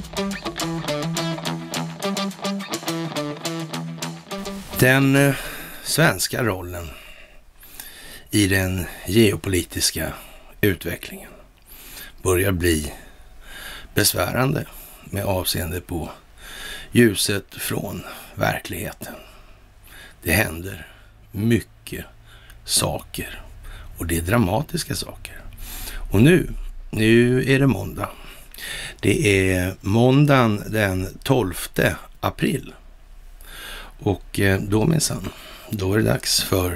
Den svenska rollen i den geopolitiska utvecklingen börjar bli besvärande med avseende på ljuset från verkligheten. Det händer mycket saker och det är dramatiska saker. Och nu är det måndag. Det är måndagen den 12 april. Och då minsann, då är det dags för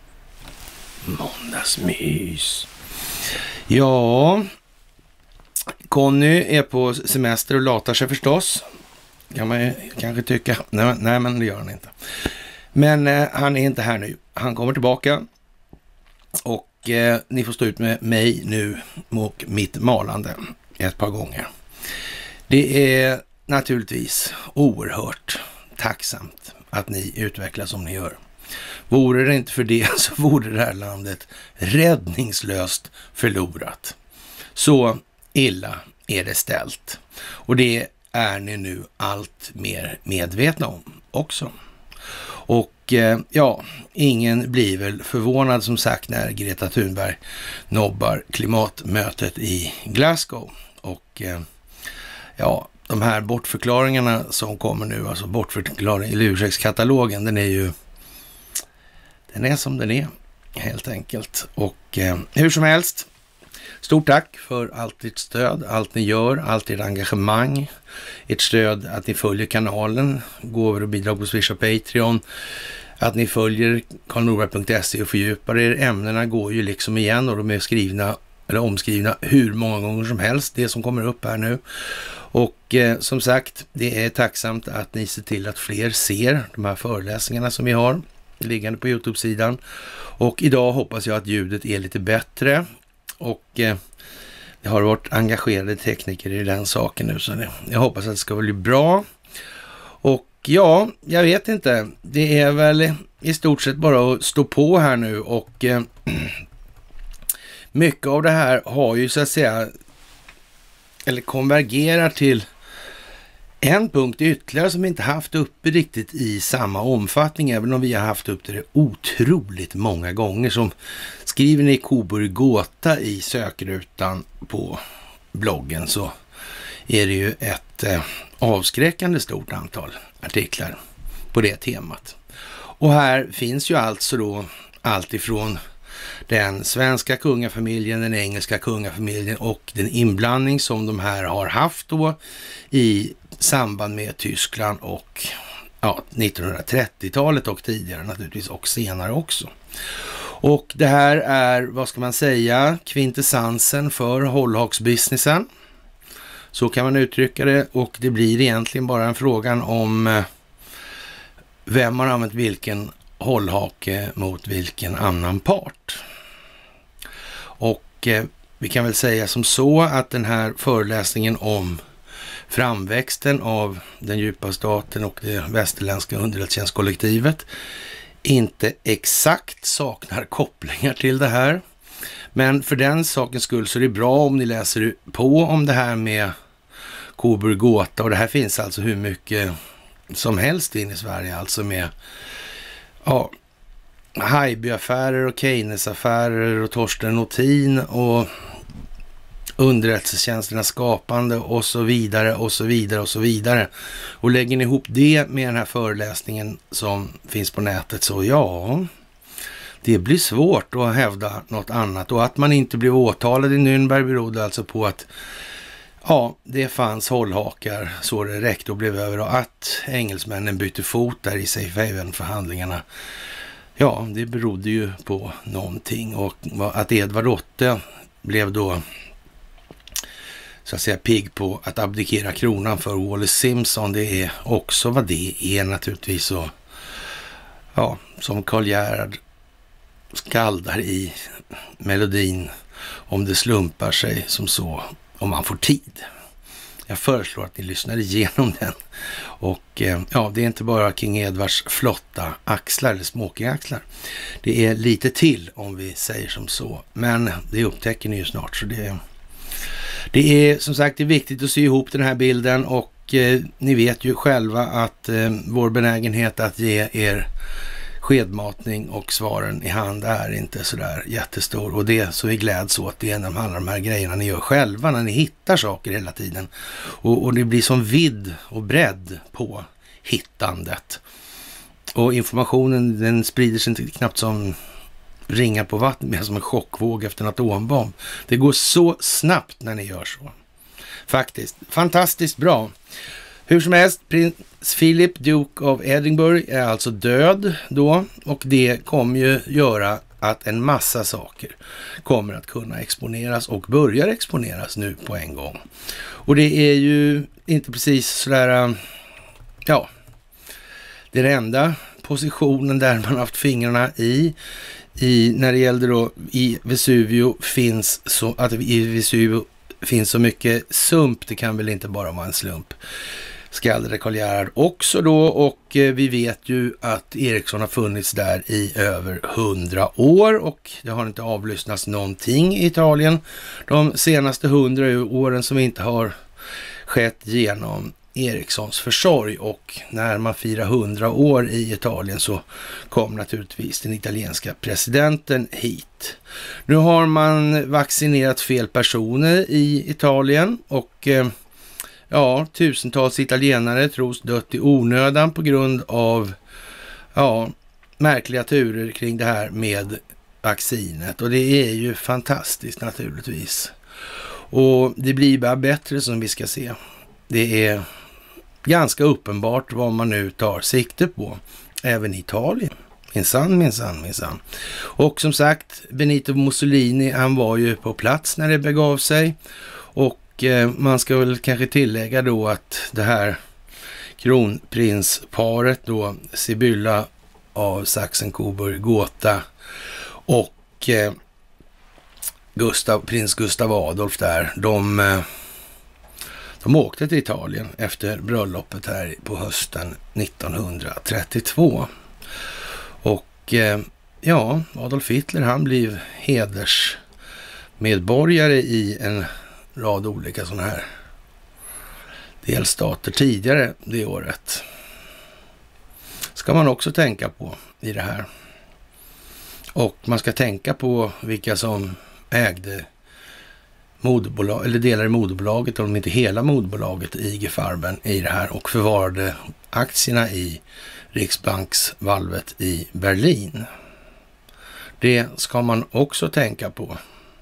måndagsmys. Ja, Conny är på semester och latar sig förstås. Kan man kanske tycka. Nej, men det gör han inte. Men han är inte här nu. Han kommer tillbaka. Och ni får stå ut med mig nu och mitt malande ett par gånger. Det är naturligtvis oerhört tacksamt att ni utvecklas som ni gör. Vore det inte för det så vore det här landet räddningslöst förlorat. Så illa är det ställt. Och det är ni nu allt mer medvetna om också. Och ja, ingen blir väl förvånad som sagt när Greta Thunberg nobbar klimatmötet i Glasgow. Och ja, de här bortförklaringarna som kommer nu, alltså bortförklaring i ursäktskatalogen, den är som den är helt enkelt. Och hur som helst, stort tack för allt ert stöd, allt ni gör, allt ert engagemang, ert stöd att ni följer kanalen, gåvor och bidrag på Swish och Patreon, att ni följer karlnorberg.se och fördjupar er. Ämnena går ju liksom igen och de är skrivna eller omskrivna hur många gånger som helst, det som kommer upp här nu. Och som sagt, det är tacksamt att ni ser till att fler ser de här föreläsningarna som vi har liggande på YouTube-sidan. Och idag hoppas jag att ljudet är lite bättre. Och det har varit engagerade tekniker i den saken nu, så jag hoppas att det ska bli bra. Och ja, jag vet inte. Det är väl i stort sett bara att stå på här nu och mycket av det här har ju så att säga eller konvergerar till en punkt ytterligare som vi inte haft uppe riktigt i samma omfattning, även om vi har haft upp det otroligt många gånger. Som skriver ni Coburg Gåta i sökrutan på bloggen så är det ju ett avskräckande stort antal artiklar på det temat. Och här finns ju alltså då allt ifrån den svenska kungafamiljen, den engelska kungafamiljen och den inblandning som de här har haft då i samband med Tyskland och ja, 1930-talet och tidigare naturligtvis och senare också. Och det här är, vad ska man säga, kvintessensen för hållhaksbusinessen. Så kan man uttrycka det, och det blir egentligen bara en frågan om vem har använt vilken hållhake mot vilken annan part. Och vi kan väl säga som så att den här föreläsningen om framväxten av den djupa staten och det västerländska underrättelsetjänstkollektivet inte exakt saknar kopplingar till det här. Men för den sakens skull så är det bra om ni läser på om det här med Coburg Gåta, och det här finns alltså hur mycket som helst in i Sverige, alltså med ja, Haijby-affärer och Keynes-affärer och Torsten Nothin och underrättelsetjänsternas skapande och så vidare och så vidare och så vidare. Och lägger ni ihop det med den här föreläsningen som finns på nätet så ja, det blir svårt att hävda något annat. Och att man inte blev åtalad i Nürnberg berodde alltså på att ja, det fanns hållhakar så det räckte och blev över, och att engelsmännen bytte fot där i Safe Haven-förhandlingarna. Ja, det berodde ju på någonting, och att Edvard Otte blev då så att säga pigg på att abdikera kronan för Wallis Simpson, det är också vad det är naturligtvis. Så ja, som Karl Gerhard skaldar i melodin, om det slumpar sig som så, om man får tid. Jag föreslår att ni lyssnar igenom den. Och ja, det är inte bara King Edwards flotta axlar eller smokingaxlar. Det är lite till om vi säger som så. Men det upptäcker ni ju snart, så det Det är som sagt viktigt att sy ihop den här bilden och ni vet ju själva att vår benägenhet att ge er skedmatning och svaren i hand är inte sådär jättestor. Och det så vi gläds åt det när alla de här grejerna ni gör själva när ni hittar saker hela tiden. Och det blir som vidd och bredd på hittandet. Och informationen den sprider sig inte knappt som ringar på vatten, mer som en chockvåg efter en atombomb. Det går så snabbt när ni gör så. Faktiskt. Fantastiskt bra. Hur som helst, prins Philip, Duke of Edinburgh, är alltså död då. Och det kommer ju göra att en massa saker kommer att kunna exponeras och börjar exponeras nu på en gång. Och det är ju inte precis sådär, ja, det är den enda positionen där man haft fingrarna i när det gällde då i Vesuvio finns så att i Vesuvio finns så mycket sump, det kan väl inte bara vara en slump. Skaldade Karl Gerhard också då och vi vet ju att Ericsson har funnits där i över 100 år och det har inte avlyssnats någonting i Italien de senaste 100 åren som inte har skett genom Ericssons försorg och när man firar 100 år i Italien så kom naturligtvis den italienska presidenten hit. Nu har man vaccinerat fel personer i Italien och ja, tusentals italienare tros dött i onödan på grund av märkliga turer kring det här med vaccinet och det är ju fantastiskt naturligtvis. Och det blir bara bättre som vi ska se. Det är ganska uppenbart vad man nu tar sikte på, även i Italien. Minsann. Och som sagt, Benito Mussolini, han var ju på plats när det begav sig. Och man ska väl kanske tillägga då att det här kronprinsparet då, Sibylla av Sachsen-Coburg-Gotha och prins Gustav Adolf där, de åkte till Italien efter bröllopet här på hösten 1932. Och ja, Adolf Hitler han blev hedersmedborgare i en rad olika sådana här delstater tidigare det året. Ska man också tänka på i det här. Och man ska tänka på vilka som ägde moderbolag, eller delar i moderbolaget, om inte hela moderbolaget i IG Farben i det här och förvarade aktierna i Riksbanksvalvet i Berlin. Det ska man också tänka på.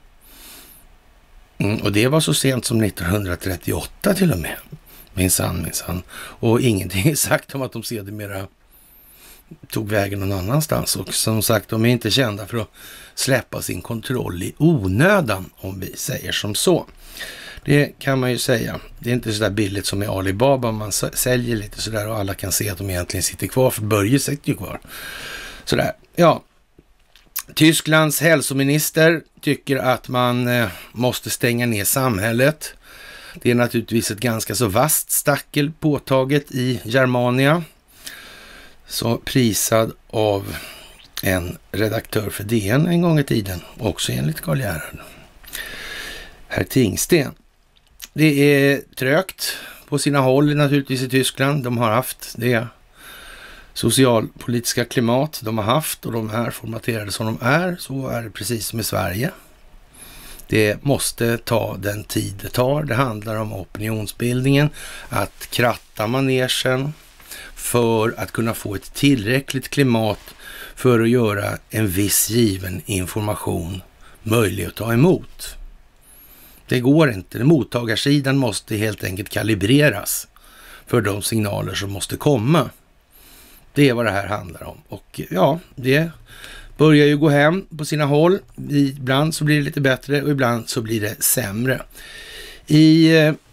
Och det var så sent som 1938 till och med. Minsann. Och ingenting är sagt om att de sedermera tog vägen någon annanstans. Och som sagt, de är inte kända för att släppa sin kontroll i onödan, om vi säger som så. Det kan man ju säga. Det är inte så där billigt som i Alibaba. Man säljer lite sådär och alla kan se att de egentligen sitter kvar, för Börje sitter ju kvar. Sådär, ja. Tysklands hälsominister tycker att man måste stänga ner samhället. Det är naturligtvis ett ganska så vasst stackel påtaget i Germania. Så prisad av en redaktör för DN en gång i tiden, också enligt Karl Gerhard. Herr Tingsten. Det är trögt på sina håll naturligtvis i Tyskland. De har haft det socialpolitiska klimat de har haft och de är formaterade som de är. Så är det precis som i Sverige. Det måste ta den tid det tar. Det handlar om opinionsbildningen, att kratta manegen för att kunna få ett tillräckligt klimat för att göra en viss given information möjlig att ta emot. Det går inte. Mottagarsidan måste helt enkelt kalibreras för de signaler som måste komma. Det är vad det här handlar om. Och ja, det börjar ju gå hem på sina håll. Ibland så blir det lite bättre och ibland så blir det sämre. I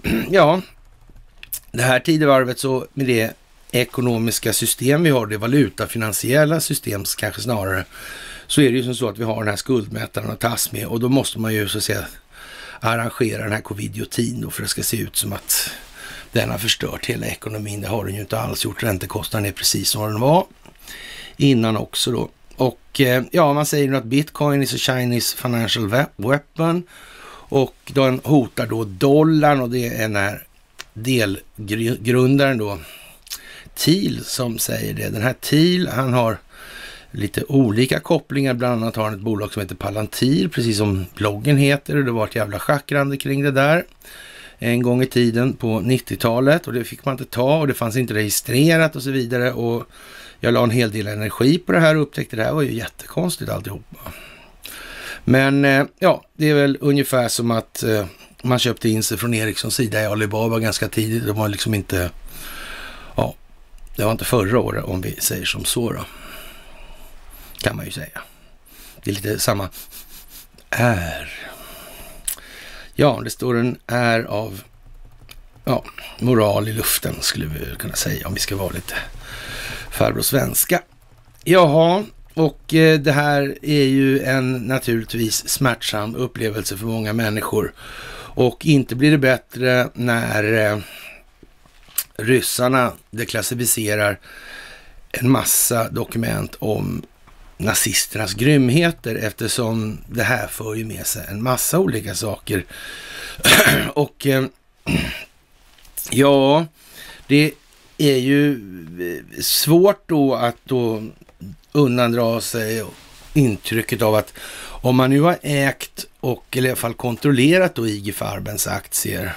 det här tidevarvet så med det ekonomiska system vi har, det valutafinansiella system kanske snarare, så är det ju som så att vi har den här skuldmätaren att tas med och då måste man ju så att säga arrangera den här covidiotin då för att det ska se ut som att den har förstört hela ekonomin. Det har den ju inte alls gjort. Räntekostnaden är precis som den var innan också då. Och ja, man säger nu att Bitcoin is a Chinese financial weapon Och den hotar då dollarn, och det är den här delgrundaren då, Thiel, som säger det. Den här Thiel, han har lite olika kopplingar. Bland annat har han ett bolag som heter Palantir, precis som bloggen heter. Och det var ett jävla schackrande kring det där en gång i tiden på 90-talet. Och det fick man inte ta, och det fanns inte registrerat och så vidare. Och jag la en hel del energi på det här och upptäckte det här var ju jättekonstigt alltihopa. Men ja, det är väl ungefär som att man köpte in sig från Ericssons sida i Alibaba ganska tidigt. Det var liksom inte, ja, det var inte förra året, om vi säger som så då. Kan man ju säga. Det är lite samma Ja, det står en av moral i luften, skulle vi kunna säga, om vi ska vara lite farbror svenska. Jaha, och det här är ju en naturligtvis smärtsam upplevelse för många människor. Och inte blir det bättre när ryssarna deklassificerar en massa dokument om nazisternas grymheter, eftersom det här för ju med sig en massa olika saker. Och ja, det är ju svårt då att undandra sig intrycket av att om man nu har ägt och i alla fall kontrollerat då IG Farbens aktier,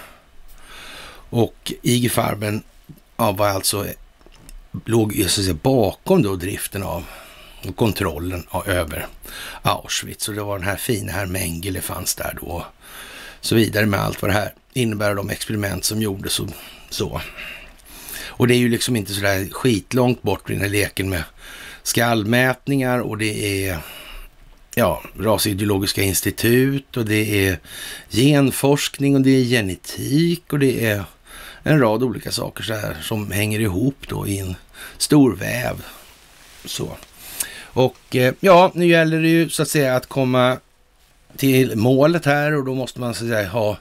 och IG Farben var alltså låg så att säga bakom då driften av och kontrollen över Auschwitz, och det var den här fina här Mengele fanns där då, så vidare, med allt vad det här innebär, de experiment som gjordes och så. Och det är ju liksom inte så där skitlångt bort i den här leken med skallmätningar, och det är rasideologiska institut, och det är genforskning, och det är genetik, och det är en rad olika saker så här som hänger ihop då i en stor väv. Så. Och ja, nu gäller det ju så att säga att komma till målet här, och då måste man så att säga ha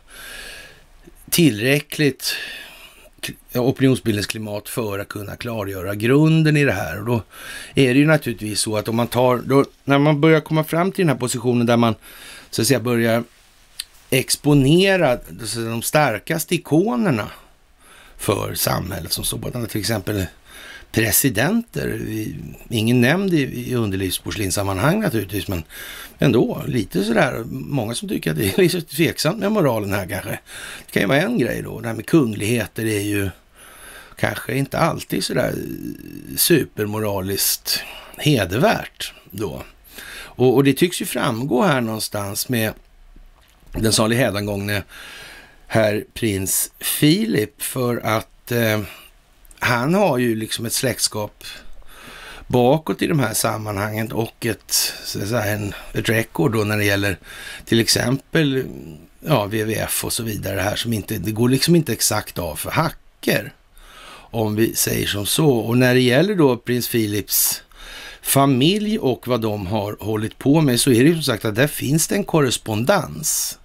tillräckligt opinionsbildningsklimat för att kunna klargöra grunden i det här. Och då är det ju naturligtvis så att om man när man börjar komma fram till den här positionen där man så att säga börjar exponera de starkaste ikonerna för samhället som sådana, till exempel presidenter, ingen nämnd i underlivsporslinsammanhang naturligtvis, men ändå lite sådär, många som tycker att det är lite tveksamt med moralen här kanske. Det kan ju vara en grej då, det här med kungligheter är ju kanske inte alltid sådär supermoraliskt hedervärt då. Och det tycks ju framgå här någonstans med den salig hädangångne herr prins Philip, för att han har ju liksom ett släktskap bakåt i de här sammanhangen, och ett rekord då när det gäller till exempel WWF och så vidare här, som inte, det går liksom inte exakt av för hacker, om vi säger som så. Och när det gäller då prins Philips familj och vad de har hållit på med, så är det ju som sagt att där finns det en korrespondens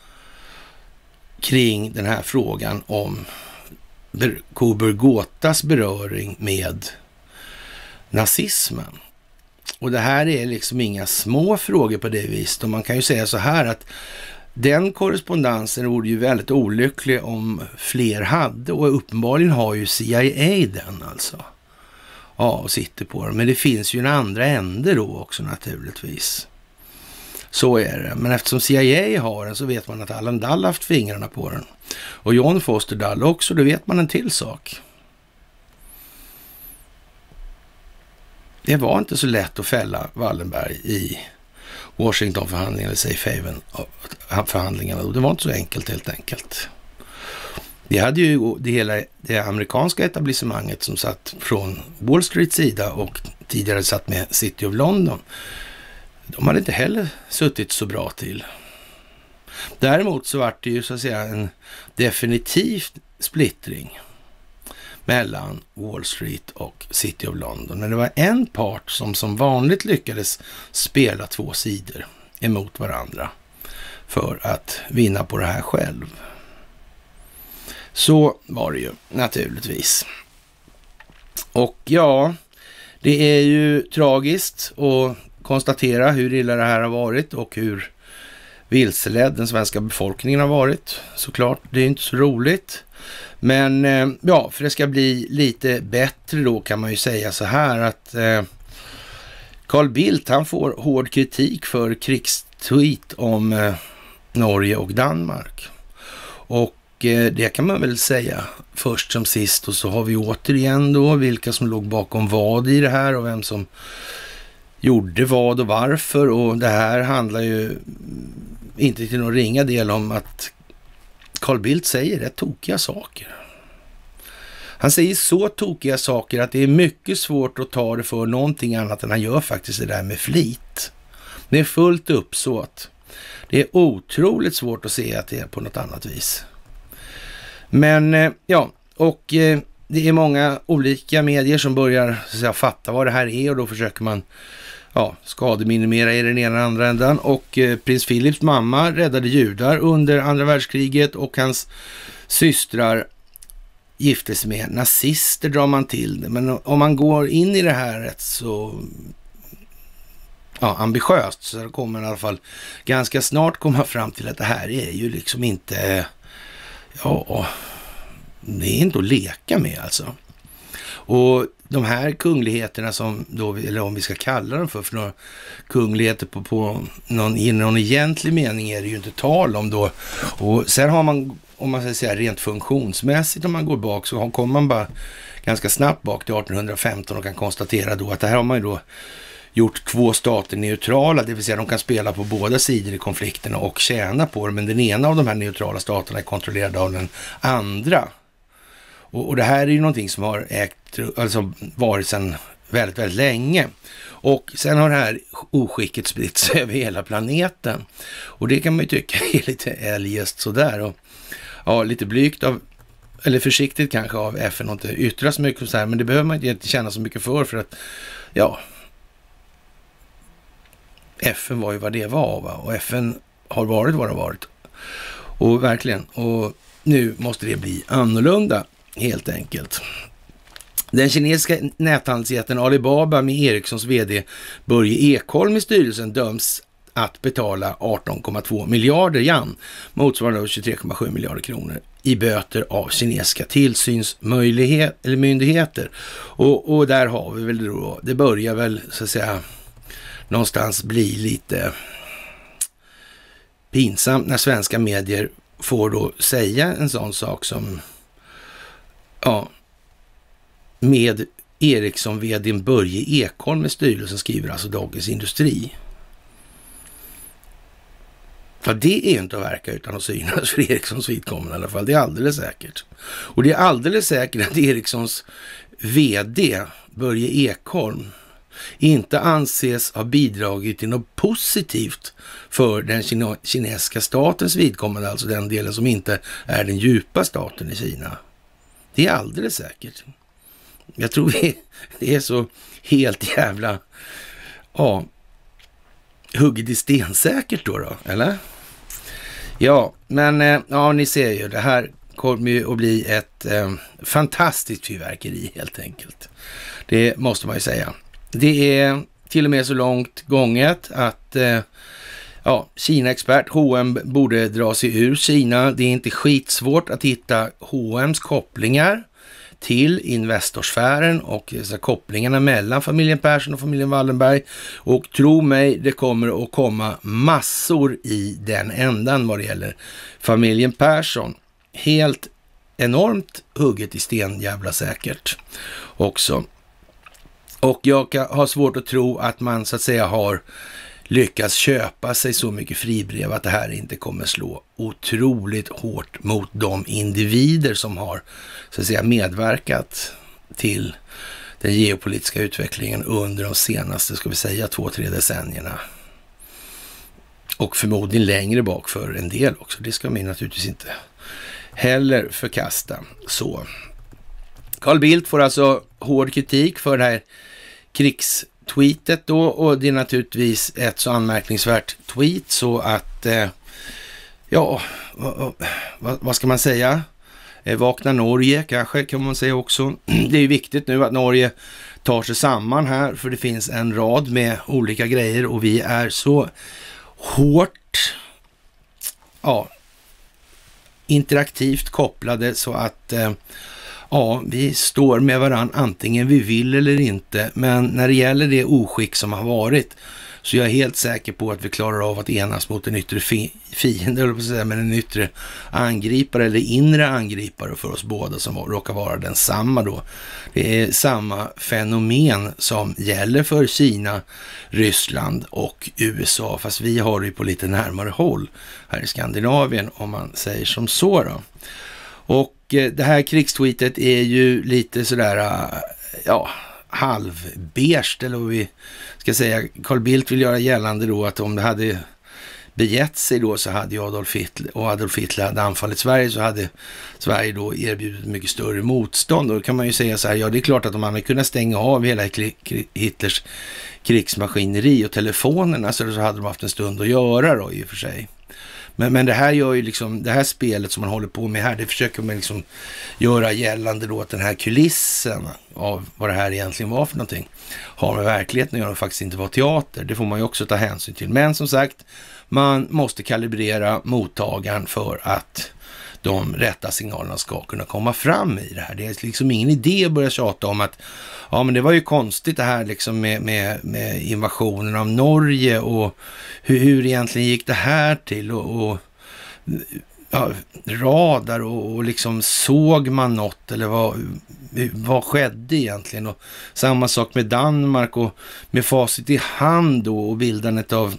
kring den här frågan om Kober-Gotas beröring med nazismen. Och det här är liksom inga små frågor på det viset. Och man kan ju säga så här att den korrespondensen vore ju väldigt olycklig om fler hade, och uppenbarligen har ju CIA den alltså. Ja, och sitter på den. Men det finns ju en andra ände då också naturligtvis. Så är det. Men eftersom CIA har den så vet man att Allen Dall haft fingrarna på den. Och John Foster Dall också, då vet man en till sak. Det var inte så lätt att fälla Wallenberg i Washington-förhandlingarna eller Safe Haven-förhandlingarna. Det var inte så enkelt helt enkelt. Det hade ju det amerikanska etablissemanget som satt från Wall Street sida och tidigare satt med City of London. De hade inte heller suttit så bra till. Däremot så var det ju så att säga en definitiv splittring mellan Wall Street och City of London. Men det var en part som vanligt lyckades spela två sidor emot varandra för att vinna på det här själv. Så var det ju naturligtvis. Och ja, det är ju tragiskt att konstatera hur illa det här har varit och hur vilseledd den svenska befolkningen har varit. Såklart, det är inte så roligt. Men ja, för det ska bli lite bättre då kan man ju säga så här att Carl Bildt, han får hård kritik för krigstweet om Norge och Danmark. Och det kan man väl säga först som sist, och så har vi återigen då vilka som låg bakom vad i det här och vem som gjorde vad och varför. Och det här handlar ju inte till någon ringa del om att Carl Bildt säger rätt tokiga saker. Han säger så tokiga saker att det är mycket svårt att ta det för någonting annat än han gör faktiskt det där med flit. Det är fullt uppsåt. Det är otroligt svårt att se att det är på något annat vis. Men ja, och det är många olika medier som börjar så att säga, fatta vad det här är, och då försöker man skademinimera i den ena och andra ändan. Och prins Philips mamma räddade judar under andra världskriget, och hans systrar gifte sig med nazister, drar man till det. Men om man går in i det här rätt så ambitiöst, så kommer man i alla fall ganska snart komma fram till att det här är ju liksom inte, det är inte att leka med alltså. Och de här kungligheterna som då, eller om vi ska kalla dem för några kungligheter i någon egentlig mening är det ju inte tal om då. Och sen har man, om man ska säga rent funktionsmässigt, om man går bak, så kommer man bara ganska snabbt bak till 1815 och kan konstatera då att det här har man ju då gjort två stater neutrala, det vill säga de kan spela på båda sidor i konflikterna och tjäna på det, men den ena av de här neutrala staterna är kontrollerad av den andra. Och det här är ju någonting som har varit sedan väldigt, väldigt länge. Och sen har det här oskicket spritts över hela planeten. Och det kan man ju tycka är lite eljest sådär. Och ja, lite blygt av, eller försiktigt kanske av FN och inte yttra så mycket så här, men det behöver man inte känna så mycket för att FN var ju vad det var, va? Och FN har varit vad det har varit. Och verkligen, och nu måste det bli annorlunda helt enkelt. Den kinesiska näthandelsjätten Alibaba med Ericssons vd Börje Ekholm i styrelsen döms att betala 18,2 miljarder yuan, motsvarande 23,7 miljarder kronor i böter av kinesiska tillsynsmyndigheter. Och där har vi väl då, det börjar väl så att säga någonstans bli lite pinsamt när svenska medier får då säga en sån sak som med Ericsson-vdn Börje Ekholm med styrelsen, skriver alltså Dagens Industri. Ja, det är ju inte att verka utan att synas för Ericssons vidkommande i alla fall. Det är alldeles säkert. Och det är alldeles säkert att Ericssons vd Börje Ekholm inte anses ha bidragit till något positivt för den kinesiska statens vidkommande, alltså den delen som inte är den djupa staten i Kina. Det är alldeles säkert. Jag tror det är så helt jävla hugget i stensäkert då, eller? Ja, men ni ser ju, det här kommer ju att bli ett fantastiskt fyrverkeri helt enkelt. Det måste man ju säga. Det är till och med så långt gånget att Kina-expert H&M borde dra sig ur Kina. Det är inte skitsvårt att hitta H&M's kopplingar till Investorsfären och så kopplingarna mellan familjen Persson och familjen Wallenberg. Och tro mig, det kommer att komma massor i den ändan vad det gäller familjen Persson. Helt enormt hugget i sten jävla säkert också. Och jag har svårt att tro att man så att säga har lyckats köpa sig så mycket fribrev att det här inte kommer slå otroligt hårt mot de individer som har så att säga medverkat till den geopolitiska utvecklingen under de senaste, ska vi säga, 2-3 decennierna. Och förmodligen längre bak för en del också. Det ska man naturligtvis inte heller förkasta. Så Carl Bildt får alltså hård kritik för det här krigstweetet då, och det är naturligtvis ett så anmärkningsvärt tweet så att vad ska man säga? Vakna Norge kanske kan man säga också. Det är viktigt nu att Norge tar sig samman här, för det finns en rad med olika grejer och vi är så hårt interaktivt kopplade så att vi står med varann antingen vi vill eller inte. Men när det gäller det oskick som har varit så jag är helt säker på att vi klarar av att enas mot en yttre fiende, eller på att säga, men en yttre angripare eller inre angripare för oss båda som råkar vara densamma då. Det är samma fenomen som gäller för Kina, Ryssland och USA, fast vi har det på lite närmare håll här i Skandinavien om man säger som så då. Och det här krigstweetet är ju lite sådär, halvberst, eller vad vi ska säga. Carl Bildt vill göra gällande då att om det hade begett sig då så hade Adolf Hitler hade anfallit Sverige, så hade Sverige då erbjudit mycket större motstånd. Då kan man ju säga så här, det är klart att om man hade kunnat stänga av hela Hitlers krigsmaskineri och telefonerna så hade de haft en stund att göra då i och för sig. Men det här gör ju liksom, det här spelet som man håller på med här, det försöker man liksom göra gällande då att den här kulissen av vad det här egentligen var för någonting har med verkligheten att göra och faktiskt inte var teater. Det får man ju också ta hänsyn till. Men som sagt, man måste kalibrera mottagaren för att de rätta signalerna ska kunna komma fram i det här. Det är liksom ingen idé att börja tjata om att men det var ju konstigt det här liksom med invasionen av Norge och hur egentligen gick det här till och radar och liksom såg man något eller vad skedde egentligen, och samma sak med Danmark och med facit i hand då, och bildandet av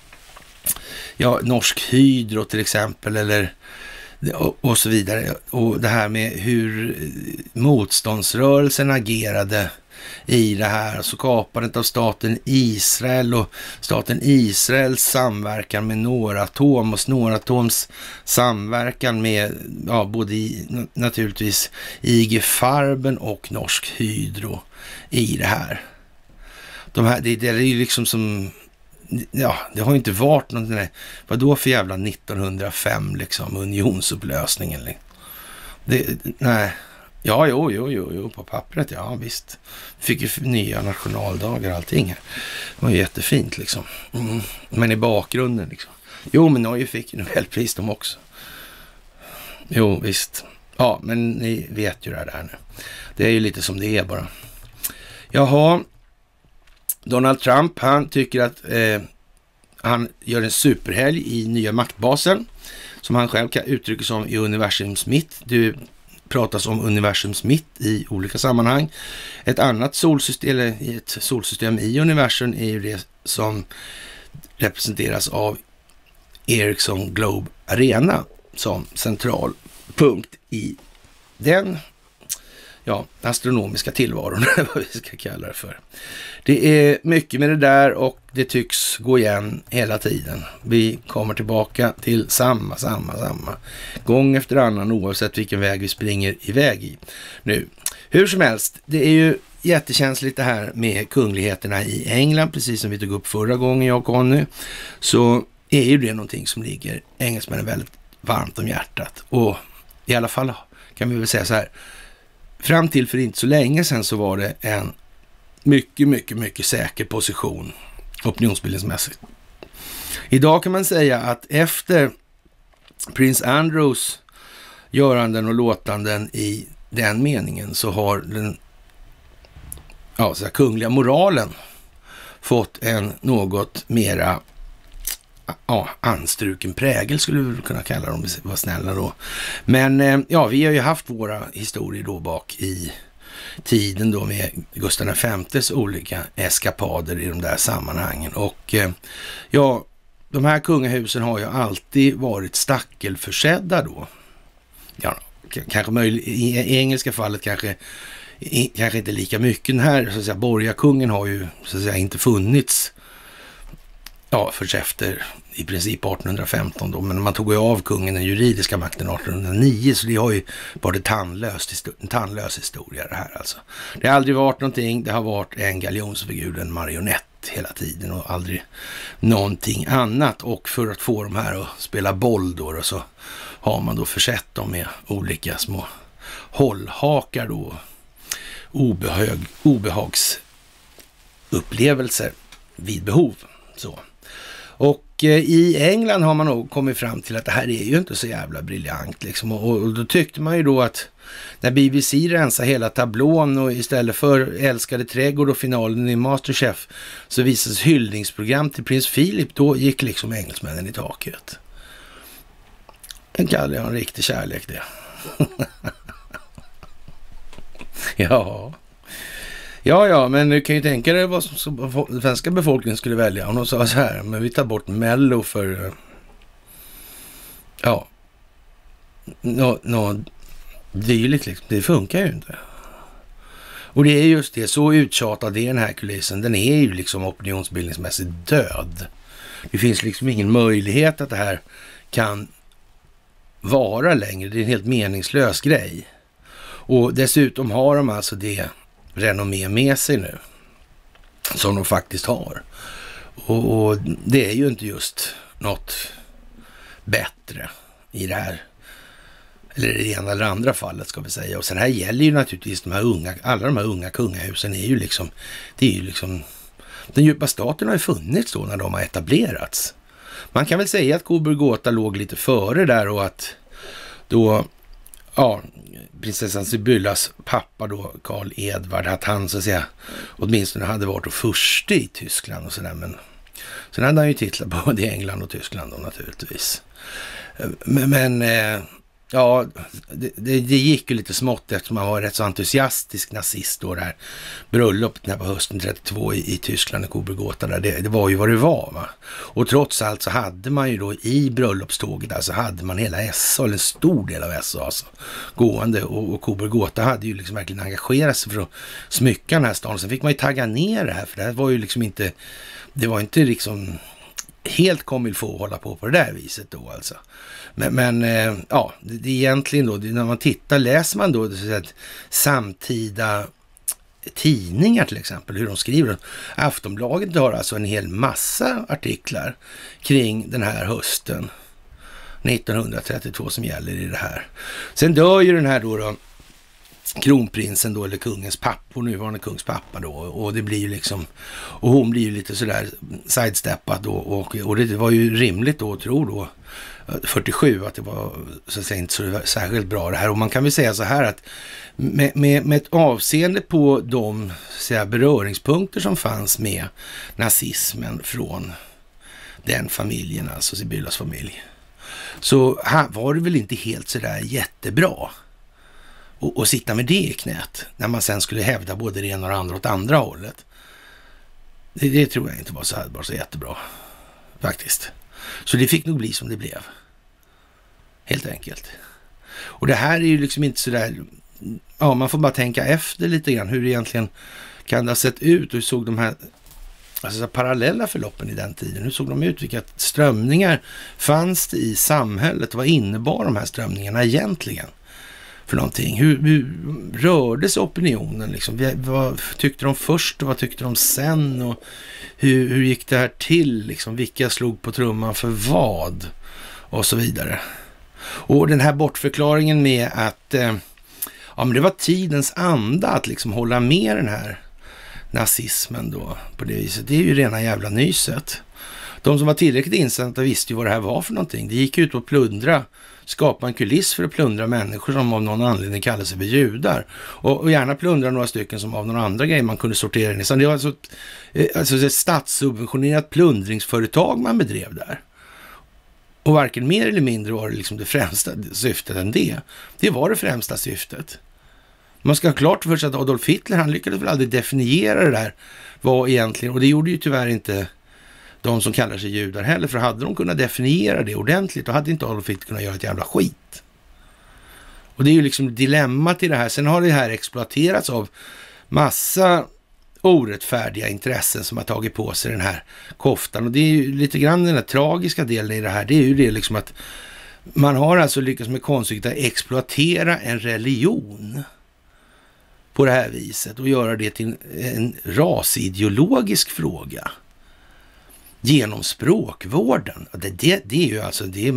Norsk Hydro till exempel eller och så vidare, och det här med hur motståndsrörelsen agerade i det här, så skapandet av staten Israel och staten Israels samverkan med Noratom och Noratoms samverkan med både naturligtvis IG Farben och Norsk Hydro i det här. Det är ju liksom som det har ju inte varit någonting. Vad då för jävla 1905 liksom, unionsupplösningen. Nej. Ja, jo, på pappret, ja visst. Fick ju nya nationaldagar och allting här. Det var ju jättefint liksom. Men i bakgrunden liksom. Jo, men Norge fick ju Nobelpris de också. Jo, visst. Ja, men ni vet ju det här nu. Det är ju lite som det är bara. Jaha. Donald Trump, han tycker att han gör en superhelg i nya maktbasen som han själv kan uttrycka som i universums mitt. Det pratas om universums mitt i olika sammanhang. Ett annat solsystem, eller ett solsystem i universum, är ju det som representeras av Ericsson Globe Arena som central punkt i den astronomiska tillvaron, vad vi ska kalla det för. Det är mycket med det där och det tycks gå igen hela tiden. Vi kommer tillbaka till samma gång efter annan, oavsett vilken väg vi springer iväg i. Nu, hur som helst, det är ju jättekänsligt det här med kungligheterna i England, precis som vi tog upp förra gången jag och Conny, så är ju det någonting som ligger engelsmännen väldigt varmt om hjärtat. Och i alla fall kan vi väl säga så här, fram till för inte så länge sedan så var det en mycket säker position opinionsbildningsmässigt. Idag kan man säga att efter Prins Andrews göranden och låtanden i den meningen så har den så här, kungliga moralen fått en något mera anstruken prägel, skulle vi kunna kalla dem, var snälla då. Men vi har ju haft våra historier då bak i tiden då med Gustav V:s olika eskapader i de där sammanhangen. Och de här kungahusen har ju alltid varit stackelförsedda då. Kanske möjligt, i engelska fallet kanske inte lika mycket. Den här så att säga borgarkungen har ju så att säga inte funnits först efter i princip 1815 då, men man tog ju av kungen den juridiska makten 1809, så det har ju varit en tandlös historia det här alltså. Det har aldrig varit någonting, det har varit en galjonsfigur, en marionett hela tiden och aldrig någonting annat, och för att få de här att spela boll då så har man då försett dem med olika små hållhakar då, obehagsupplevelser vid behov så. Och i England har man nog kommit fram till att det här är ju inte så jävla briljant liksom. Och då tyckte man ju då att när BBC rensade hela tablån och istället för Älskade trädgård och finalen i Masterchef så visades hyllningsprogram till prins Philip, då gick liksom engelsmännen i taket. Den kallar jag en riktig kärlek det. Ja, men du kan ju tänka dig vad den svenska befolkningen skulle välja om de sa så här, men vi tar bort Mello för dylikt liksom. Det funkar ju inte. Och det är just det, så uttjatad är den här kulissen, den är ju liksom opinionsbildningsmässigt död. Det finns liksom ingen möjlighet att det här kan vara längre, det är en helt meningslös grej. Och dessutom har de alltså det renommé med sig nu som de faktiskt har. Och det är ju inte just något bättre i det här, eller i det ena eller andra fallet ska vi säga. Och sen här gäller ju naturligtvis alla de här unga kungahusen är ju liksom, det är ju liksom, den djupa staten har ju funnits då när de har etablerats. Man kan väl säga att Coburg Gotha låg lite före där och att då prinsessan Sibyllas pappa då, Karl Edvard, att han så att säga åtminstone hade varit och först i Tyskland och sådär, men sen hade han ju titlat både i England och Tyskland då naturligtvis. Men det gick ju lite smått eftersom man var rätt så entusiastisk nazist då, där bröllopet där på hösten 32 i Tyskland i Coburg Gotha där, det var ju vad det var va. Och trots allt så hade man ju då i bröllopståget där så hade man hela SA, eller en stor del av SA alltså, gående, och Coburg Gotha hade ju liksom verkligen engagerat sig för att smycka den här stan. Sen fick man ju tagga ner det här, för det här var ju liksom inte, det var inte liksom helt kommer få hålla på det där viset då alltså. Men det är egentligen då, när man läser man då så att samtida tidningar till exempel, hur de skriver. Aftonbladet har alltså en hel massa artiklar kring den här hösten 1932 som gäller i det här. Sen dör ju den här då kronprinsen då, eller kungens pappor, nuvarande kungs pappa då, och det blir ju liksom, och hon blir ju lite sådär sidesteppat då, och det var ju rimligt då att tro då 47 att det var så att säga inte så särskilt bra det här. Och man kan väl säga så här att med ett avseende på de så här, beröringspunkter som fanns med nazismen från den familjen, alltså Sibyllas familj, så var det väl inte helt sådär jättebra och sitta med det i knät när man sen skulle hävda både det ena och det andra åt andra hållet. Det tror jag inte var så jättebra faktiskt. Så det fick nog bli som det blev. Helt enkelt. Och det här är ju liksom inte sådär, man får bara tänka efter lite grann hur det egentligen kan det ha sett ut och hur såg de här alltså parallella förloppen i den tiden, hur såg de ut, vilka strömningar fanns det i samhället, vad innebar de här strömningarna egentligen för någonting, hur rörde sig opinionen liksom, vad tyckte de först och vad tyckte de sen, och hur gick det här till liksom, vilka slog på trumman för vad och så vidare. Och den här bortförklaringen med att men det var tidens anda att liksom hålla med den här nazismen då på det viset, det är ju rena jävla nyset. De som var tillräckligt insatta visste ju vad det här var för någonting. Det gick ut att plundra, skapa en kuliss för att plundra människor som av någon anledning kallar sig för judar. Och gärna plundra några stycken som av några andra grejer man kunde sortera in i. Så det var alltså ett statssubventionerat plundringsföretag man bedrev där. Och varken mer eller mindre var det liksom det främsta syftet än det. Det var det främsta syftet. Man ska ha klart för sig att Adolf Hitler, han lyckades väl aldrig definiera det där vad egentligen, och det gjorde ju tyvärr inte de som kallar sig judar heller, för hade de kunnat definiera det ordentligt, då hade inte Adolf Hitler kunnat göra ett jävla skit. Och det är ju liksom dilemmat i det här. Sen har det här exploaterats av massa orättfärdiga intressen som har tagit på sig den här koftan, och det är ju lite grann den här tragiska delen i det här, det är ju det liksom att man har alltså lyckats med konststycket att exploatera en religion på det här viset och göra det till en rasideologisk fråga genom språkvården. Det är ju alltså, det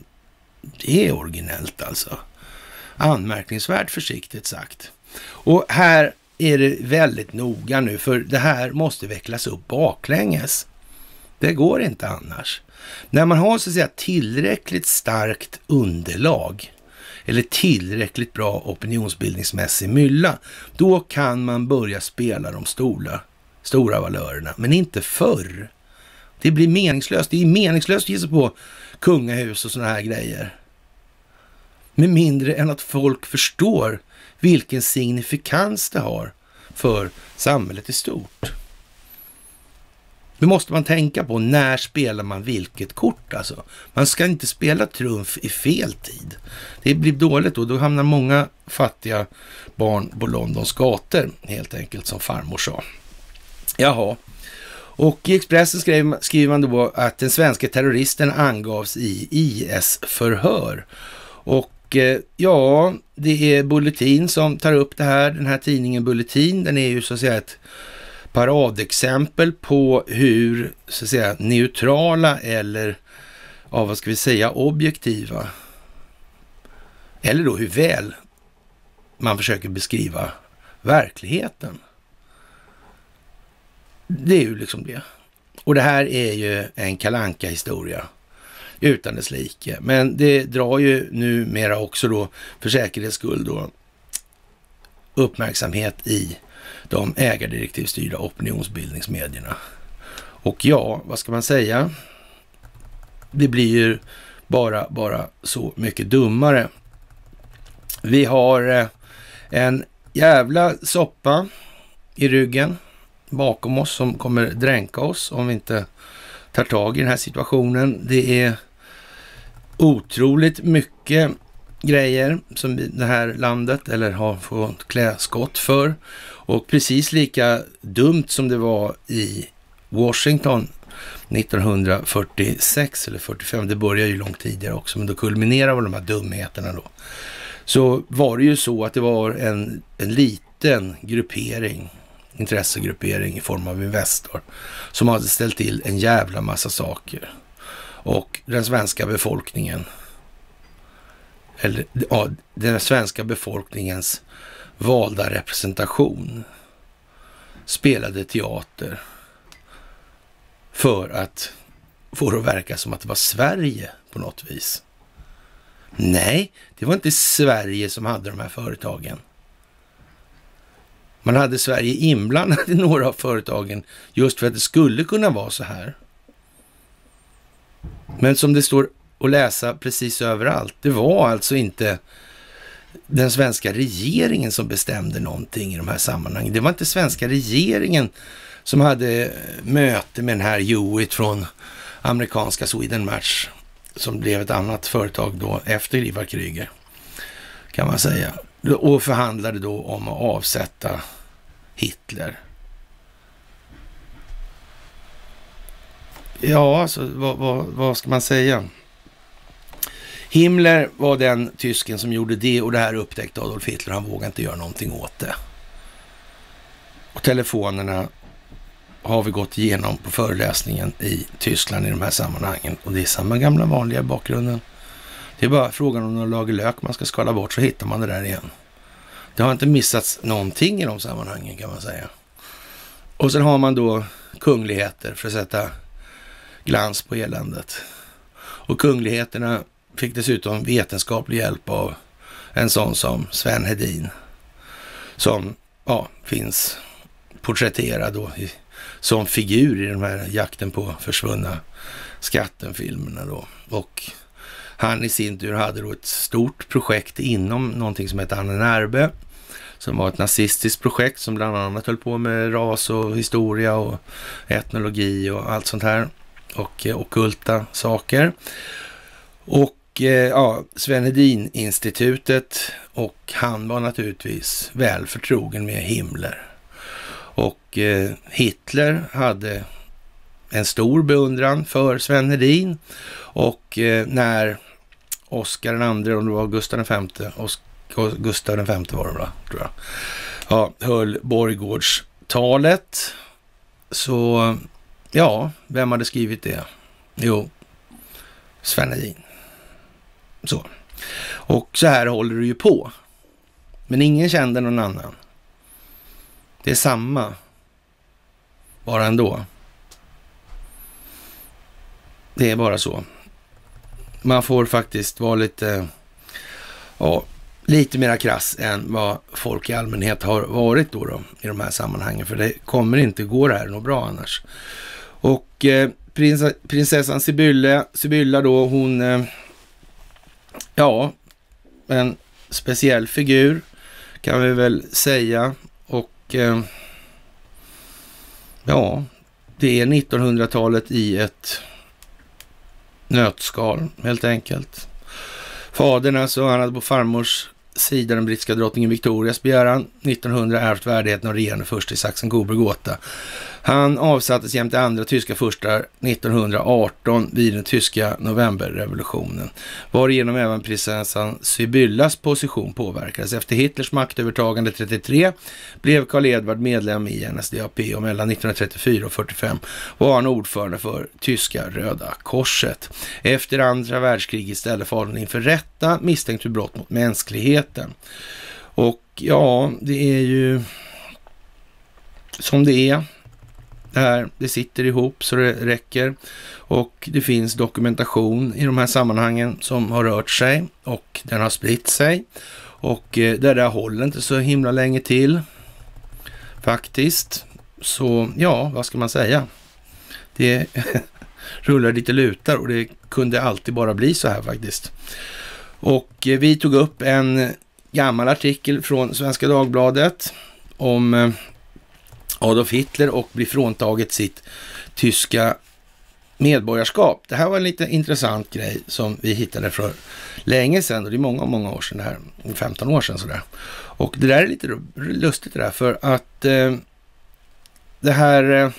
är originellt alltså. Anmärkningsvärt försiktigt sagt. Och här är det väldigt noga nu, för det här måste vecklas upp baklänges Det går inte annars. När man har så att säga tillräckligt starkt underlag eller tillräckligt bra opinionsbildningsmässig mylla, då kan man börja spela de stora valörerna. Men inte förr. Det blir meningslöst. Det är meningslöst att ge sig på kungahus och såna här grejer. Med mindre än att folk förstår vilken signifikans det har för samhället i stort. Det måste man tänka på, när spelar man vilket kort alltså. Man ska inte spela trumf i fel tid. Det blir dåligt då hamnar många fattiga barn på Londons gator, helt enkelt, som farmor sa. Jaha. Och i Expressen skriver man då att den svenska terroristen angavs i IS-förhör. Och ja, det är Bulletin som tar upp det här. Den här tidningen Bulletin, den är ju så att säga ett paradexempel på hur så att säga neutrala eller vad ska vi säga, objektiva, eller då hur väl man försöker beskriva verkligheten. Det är ju liksom det. Och det här är ju en Kalle Anka-historia utan dess like. Men det drar ju numera också då för säkerhets skull då uppmärksamhet i de ägardirektivstyrda opinionsbildningsmedierna. Och ja, vad ska man säga? Det blir ju bara så mycket dummare. Vi har en jävla soppa i ryggen bakom oss som kommer dränka oss om vi inte tar tag i den här situationen. Det är otroligt mycket grejer som det här landet eller har fått klä skott för. Och precis lika dumt som det var i Washington 1946 eller 45, det börjar ju långt tidigare också, men då kulminerar de här dumheterna då. Så var det ju så att det var en liten gruppering, intressegruppering i form av Investor, som hade ställt till en jävla massa saker. Och den svenska befolkningen, eller ja, den svenska befolkningens valda representation spelade teater för att få det att verka som att det var Sverige på något vis. Nej, det var inte Sverige som hade de här företagen. Man hade Sverige inblandat i några av företagen just för att det skulle kunna vara så här. Men som det står att läsa precis överallt, det var alltså inte den svenska regeringen som bestämde någonting i de här sammanhangen. Det var inte svenska regeringen som hade möte med den här Hewitt från amerikanska Sweden Match, som blev ett annat företag då efter Ivar Kryger, kan man säga. Och förhandlade då om att avsätta Hitler. Ja, alltså vad ska man säga? Himmler var den tysken som gjorde det, och det här upptäckte Adolf Hitler. Han vågade inte göra någonting åt det. Och telefonerna har vi gått igenom på föreläsningen i Tyskland i de här sammanhangen. Och det är samma gamla vanliga bakgrunden. Det är bara frågan om någon lager lök man ska skala bort, så hittar man det där igen. Det har inte missats någonting i de sammanhangen, kan man säga. Och sen har man då kungligheter för att sätta glans på eländet. Och kungligheterna fick dessutom vetenskaplig hjälp av en sån som Sven Hedin, som finns porträtterad då som figur i den här jakten på försvunna skattenfilmerna då. Och han i sin tur hade då ett stort projekt inom någonting som heter Ahnenerbe, som var ett nazistiskt projekt som bland annat höll på med ras och historia och etnologi och allt sånt här, och ockulta saker. Och Sven Hedin-institutet, och han var naturligtvis väl förtrogen med Himmler. Och Hitler hade en stor beundran för Sven Hedin, och när Oscar II, om det var Gustav V var det, tror jag, höll Borggårdstalet, så vem hade skrivit det? Jo, Sven Hedin. Så. Och så här håller du ju på. Men ingen kände någon annan. Det är samma. Bara ändå. Det är bara så. Man får faktiskt vara lite mera krass än vad folk i allmänhet har varit då i de här sammanhangen. För det kommer inte gå det här något bra annars. Och prinsessan Sibylla då, hon en speciell figur kan vi väl säga. Och det är 1900-talet i ett nötskal helt enkelt. Fadern alltså, han hade på farmors sida den brittiska drottningen Victorias begäran 1900 ärvt värdigheten av regerande först i Sachsen-Coburg-Gotha. Han avsattes jämte andra tyska furstar 1918 vid den tyska novemberrevolutionen, varigenom även prinsessan Sibyllas position påverkades. Efter Hitlers maktövertagande 33 blev Karl Edvard medlem i NSDAP och mellan 1934 och 45 var han ordförande för tyska Röda korset. Efter andra världskriget ställde fadern inför rätta misstänkt för brott mot mänskligheten. Och det är ju som det är. Det sitter ihop så det räcker, och det finns dokumentation i de här sammanhangen som har rört sig och den har spritt sig, och det där håller inte så himla länge till faktiskt. Så vad ska man säga? Det rullar lite lutar och det kunde alltid bara bli så här faktiskt. Och vi tog upp en gammal artikel från Svenska Dagbladet om Adolf Hitler och blir fråntaget sitt tyska medborgarskap. Det här var en lite intressant grej som vi hittade för länge sedan, och det är många år sedan, det här 15 år sedan sådär. Och det där är lite lustigt det där, för att det här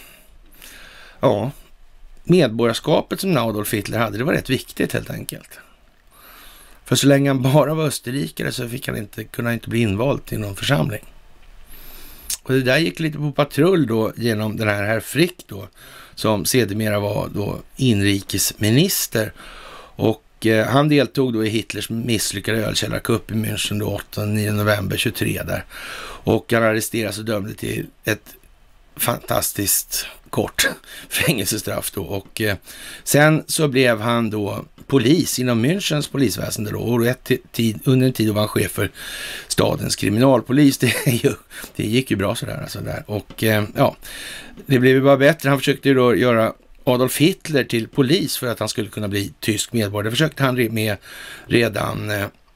medborgarskapet som Adolf Hitler hade, det var rätt viktigt helt enkelt. För så länge han bara var österrikare så kunde han inte bli invald till någon församling. Och det där gick lite på patrull då genom den här Frick då, som sedermera var då inrikesminister. Och han deltog då i Hitlers misslyckade ölkällarkupp i München då 8-9 november 23 där. Och han arresterades och dömde till ett fantastiskt kort fängelsestraff då. Och sen så blev han då polis inom Münchens polisväsende då, och under en tid var han chef för stadens kriminalpolis. Det gick ju bra sådär alltså där. Och det blev ju bara bättre. Han försökte ju då göra Adolf Hitler till polis för att han skulle kunna bli tysk medborgare. Det försökte han med redan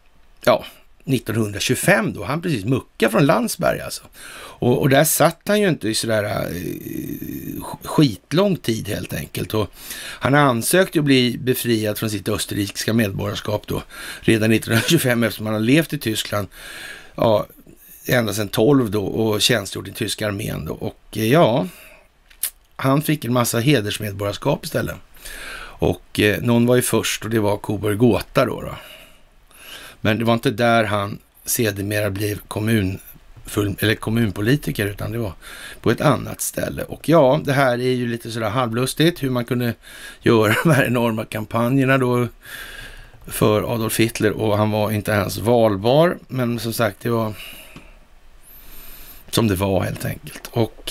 1925 då. Han precis muckade från Landsberg alltså. Och där satt han ju inte i sådär skitlång tid helt enkelt. Och han ansökte att bli befriad från sitt österrikiska medborgarskap då redan 1925, eftersom han har levt i Tyskland ända sedan 12 då och tjänstgjort i tyska armén då. Och han fick en massa hedersmedborgarskap istället. Och någon var ju först, och det var Coburg-Gotha då. Men det var inte där han sedermera blev kommunpolitiker, utan det var på ett annat ställe. Och det här är ju lite sådär halvlustigt hur man kunde göra de här enorma kampanjerna då för Adolf Hitler, och han var inte ens valbar, men som sagt det var som det var helt enkelt. Och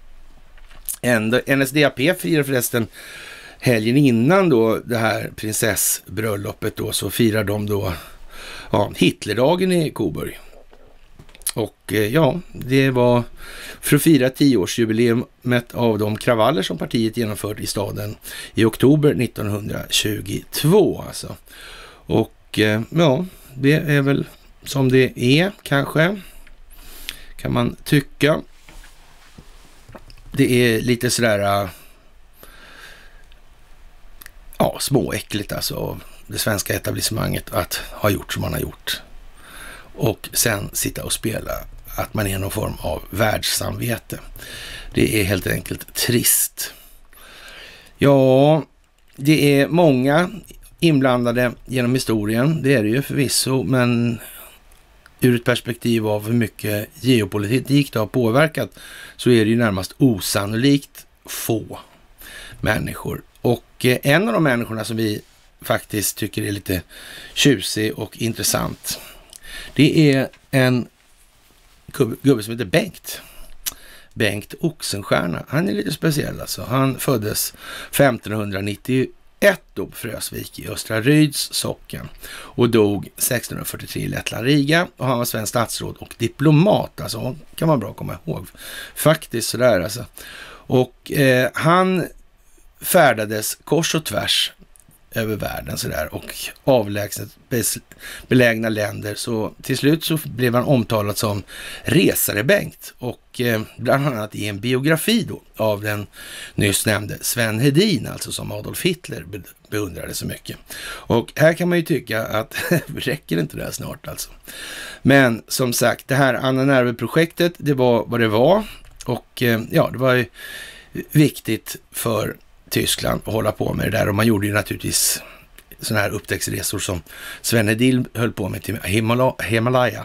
NSDAP firar förresten helgen innan då det här prinsessbröllopet då, så firar de då Hitlerdagen i Coburg. Och det var för att fira 10-årsjubileumet av de kravaller som partiet genomfört i staden i oktober 1922 alltså. Och det är väl som det är kanske, kan man tycka. Det är lite sådär småäckligt alltså av det svenska etablissemanget att ha gjort som man har gjort. Och sen sitta och spela att man är någon form av världssamvete. Det är helt enkelt trist. Ja, det är många inblandade genom historien. Det är det ju förvisso, men ur ett perspektiv av hur mycket geopolitik det har påverkat så är det ju närmast osannolikt få människor. Och en av de människorna som vi faktiskt tycker är lite tjusig och intressant, det är en gubbe som heter Bengt Oxenstierna. Han är lite speciell alltså. Han föddes 1591 då på Frösvik i Östra Ryds socken och dog 1643 i Lettland, Riga, och han var svensk statsråd och diplomat, alltså kan man bra komma ihåg faktiskt sådär alltså. Och han färdades kors och tvärs över världen sådär och avlägset belägna länder, så till slut så blev han omtalad som resare Bengt, och bland annat i en biografi då av den nyss nämnde Sven Hedin, alltså som Adolf Hitler beundrade så mycket. Och här kan man ju tycka att räcker inte det här snart alltså. Men som sagt, det här Anna Nerve-projektet, det var vad det var, och ja, det var ju viktigt för Tyskland att hålla på med det där, och man gjorde ju naturligtvis sådana här upptäcktsresor som Sven Hedin höll på med till Himalaya.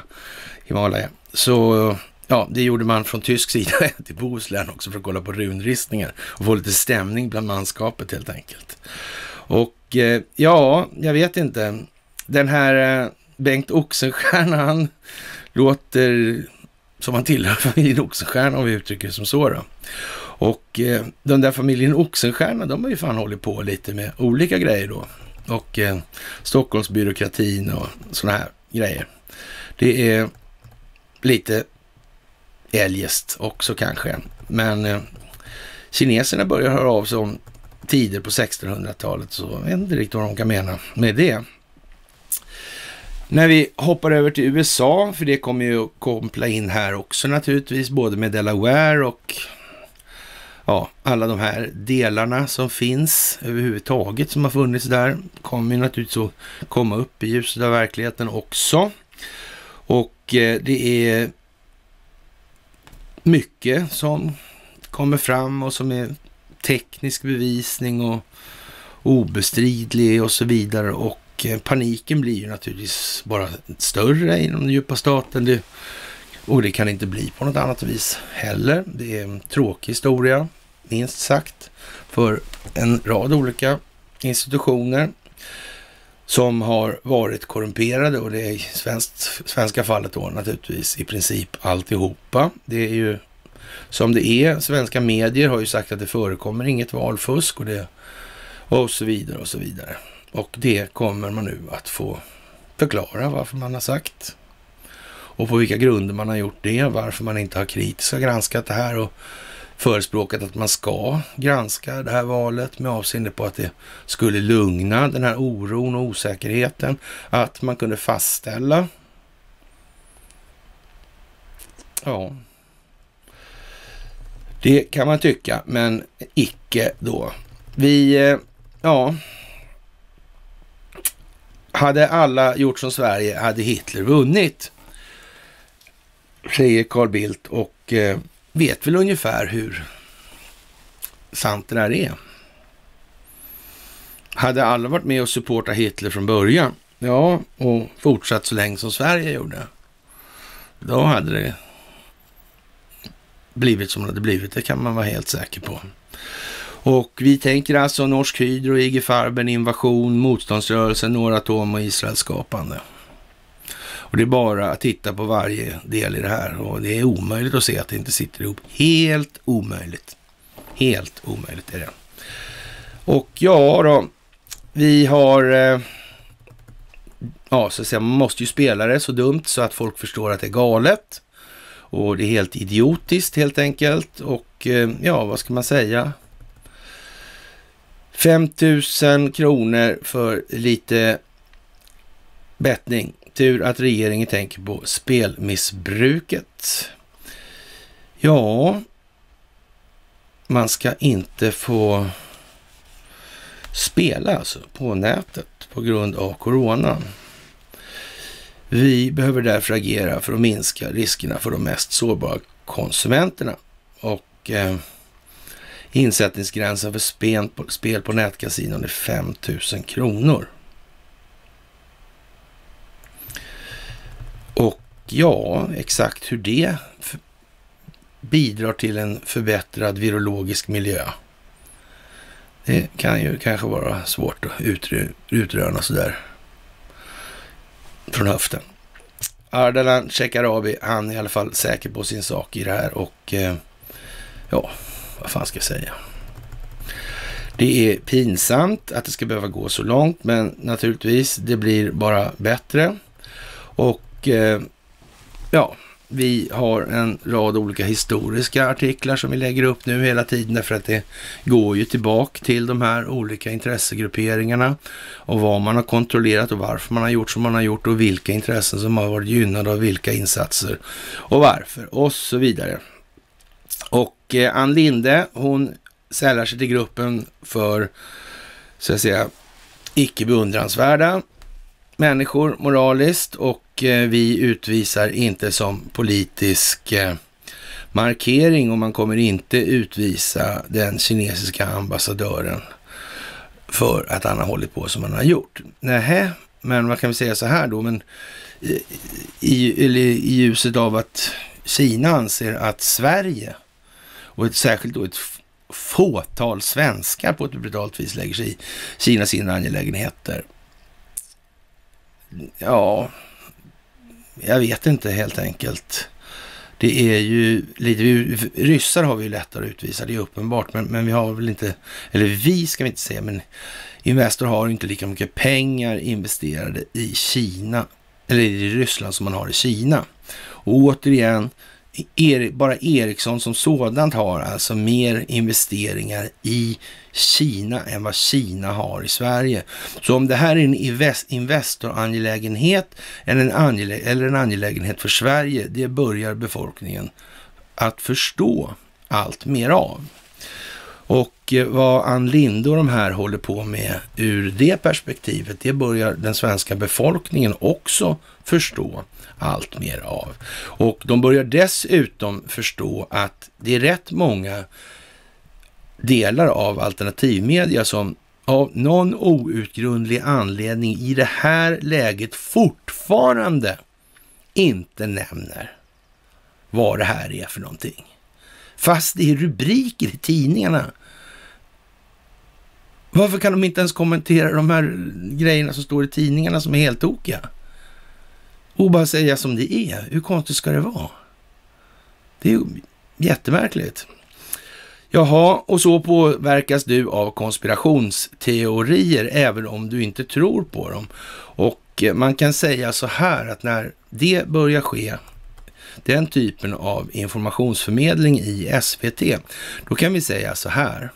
Så ja, det gjorde man från tysk sida till Bohuslän också för att kolla på runristningar och få lite stämning bland manskapet helt enkelt. Och ja, jag vet inte. Den här Bengt Oxenstierna, han låter som han tillhör familjen Oxenstierna, om vi uttrycker det som så då. Och den där familjen Oxenstierna, de har ju fan hållit på lite med olika grejer då. Och Stockholmsbyråkratin och såna här grejer. Det är lite eljest också kanske. Men kineserna börjar höra av sig om tider på 1600-talet, så jag vet inte riktigt vad de kan mena med det. När vi hoppar över till USA, för det kommer ju att koppla in här också naturligtvis, både med Delaware och ja, alla de här delarna som finns överhuvudtaget som har funnits där kommer ju naturligtvis att komma upp i ljuset av verkligheten också. Och det är mycket som kommer fram och som är teknisk bevisning och obestridlig och så vidare, och paniken blir ju naturligtvis bara större inom den djupa staten. Och det kan inte bli på något annat vis heller. Det är en tråkig historia, minst sagt, för en rad olika institutioner som har varit korrumperade, och det är i svenska fallet då naturligtvis i princip alltihopa. Det är ju som det är. Svenska medier har ju sagt att det förekommer inget valfusk och så vidare och så vidare. Och det kommer man nu att få förklara varför man har sagt. Och på vilka grunder man har gjort det, varför man inte har kritiskt granskat det här och förespråkat att man ska granska det här valet med avseende på att det skulle lugna den här oron och osäkerheten, att man kunde fastställa. Ja, det kan man tycka, men icke då. Hade alla gjort som Sverige hade Hitler vunnit, säger Carl Bildt, och vet väl ungefär hur sant det där är. Hade alla varit med och supporta Hitler från början, ja, och fortsatt så länge som Sverige gjorde, då hade det blivit som det hade blivit, det kan man vara helt säker på. Och vi tänker alltså Norsk Hydro, IG Farben, invasion, motståndsrörelsen, Noratom och Israels skapande. Och det är bara att titta på varje del i det här, och det är omöjligt att se att det inte sitter ihop. Helt omöjligt. Helt omöjligt är det. Och ja då, vi har så att säga, man måste ju spela det så dumt så att folk förstår att det är galet. Och det är helt idiotiskt helt enkelt. Och ja, vad ska man säga? 5 000 kronor för lite bettning. Tur att regeringen tänker på spelmissbruket. Ja, man ska inte få spela alltså på nätet på grund av coronan. Vi behöver därför agera för att minska riskerna för de mest sårbara konsumenterna. Och insättningsgränsen för spel på nätkasinon är 5 000 kronor. Och ja, exakt hur det bidrar till en förbättrad virologisk miljö, det kan ju kanske vara svårt att utröna sådär från höften. Ardalan Shekarabi, han är i alla fall säker på sin sak i det här, och ja, vad fan ska jag säga? Det är pinsamt att det ska behöva gå så långt, men naturligtvis, det blir bara bättre. Och ja, vi har en rad olika historiska artiklar som vi lägger upp nu hela tiden, därför att det går ju tillbaka till de här olika intressegrupperingarna och vad man har kontrollerat och varför man har gjort som man har gjort och vilka intressen som har varit gynnade av vilka insatser och varför och så vidare. Och Ann Linde, hon sällar sig till gruppen för, så att säga, icke beundransvärda människor moraliskt, och vi utvisar inte som politisk markering, och man kommer inte utvisa den kinesiska ambassadören för att han har hållit på som han har gjort. Nähä, men man kan väl säga så här då, men i ljuset av att Kina anser att Sverige, och särskilt då ett fåtal svenskar på ett brutalt vis lägger sig i Kinas inre angelägenheter. Ja, jag vet inte helt enkelt. Det är ju lite, ryssar har vi ju lättare att utvisa, det är uppenbart, men vi har väl inte, eller vi ska vi inte säga, men Investor har inte lika mycket pengar investerade i Kina, eller i Ryssland, som man har i Kina. Och återigen, bara Ericsson som sådant har alltså mer investeringar i Kina än vad Kina har i Sverige. Så om det här är en investorangelägenhet eller en angelägenhet för Sverige, det börjar befolkningen att förstå allt mer av. Och vad Ann Linde och de här håller på med ur det perspektivet, det börjar den svenska befolkningen också förstå allt mer av. Och de börjar dessutom förstå att det är rätt många delar av alternativmedia som av någon outgrundlig anledning i det här läget fortfarande inte nämner vad det här är för någonting. Fast det är rubriker i tidningarna. Varför kan de inte ens kommentera de här grejerna som står i tidningarna som är helt tokiga? Och bara säga som det är. Hur konstigt ska det vara? Det är ju jättemärkligt. Jaha, och så påverkas du av konspirationsteorier även om du inte tror på dem. Och man kan säga så här att när det börjar ske, den typen av informationsförmedling i SVT, då kan vi säga så här.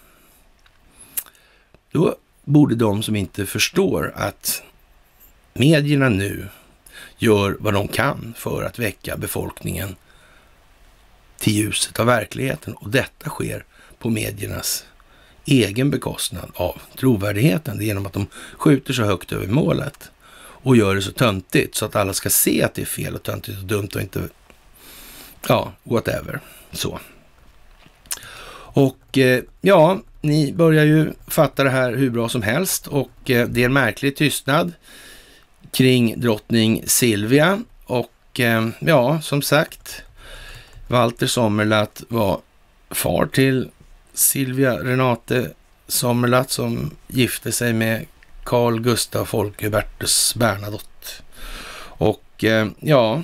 Då borde de som inte förstår att medierna nu gör vad de kan för att väcka befolkningen till ljuset av verkligheten, och detta sker på mediernas egen bekostnad av trovärdigheten. Det är genom att de skjuter så högt över målet och gör det så töntigt så att alla ska se att det är fel och töntigt och dumt och inte, ja, whatever. Så. Och ja, ni börjar ju fatta det här hur bra som helst, och det är en märklig tystnad kring drottning Silvia. Och ja, som sagt, Walter Sommerlath var far till Silvia Renate Sommerlath som gifte sig med Carl Gustaf Folke-Bertus Bernadotte. Och ja,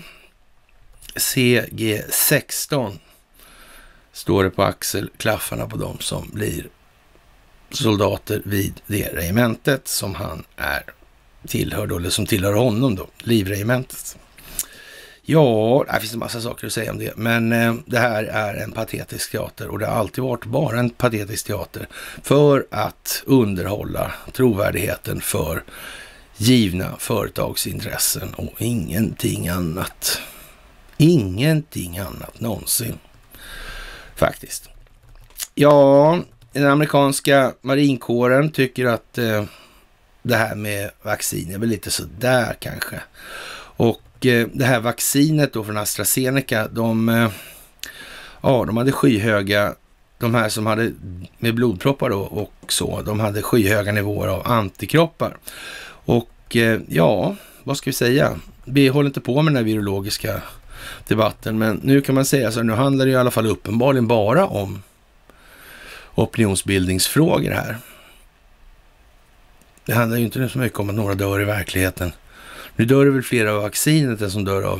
CG-16 står det på axelklaffarna på dem som blir soldater vid det regementet som han tillhör då, eller som tillhör honom då, livregementet. Ja, det finns en massa saker att säga om det, men det här är en patetisk teater, och det har alltid varit bara en patetisk teater för att underhålla trovärdigheten för givna företagsintressen och ingenting annat. Ingenting annat någonsin. Faktiskt. Ja, den amerikanska marinkåren tycker att det här med vaccin är väl lite sådär kanske. Och det här vaccinet då från AstraZeneca, de hade skyhöga, de här som hade med blodproppar då och så, de hade skyhöga nivåer av antikroppar. Och ja, vad ska vi säga? Vi håller inte på med den här virologiska debatten, men nu kan man säga så här, nu handlar det i alla fall uppenbarligen bara om opinionsbildningsfrågor här. Det handlar ju inte så mycket om att några dör i verkligheten. Nu dör det väl flera av vaccinet än som dör av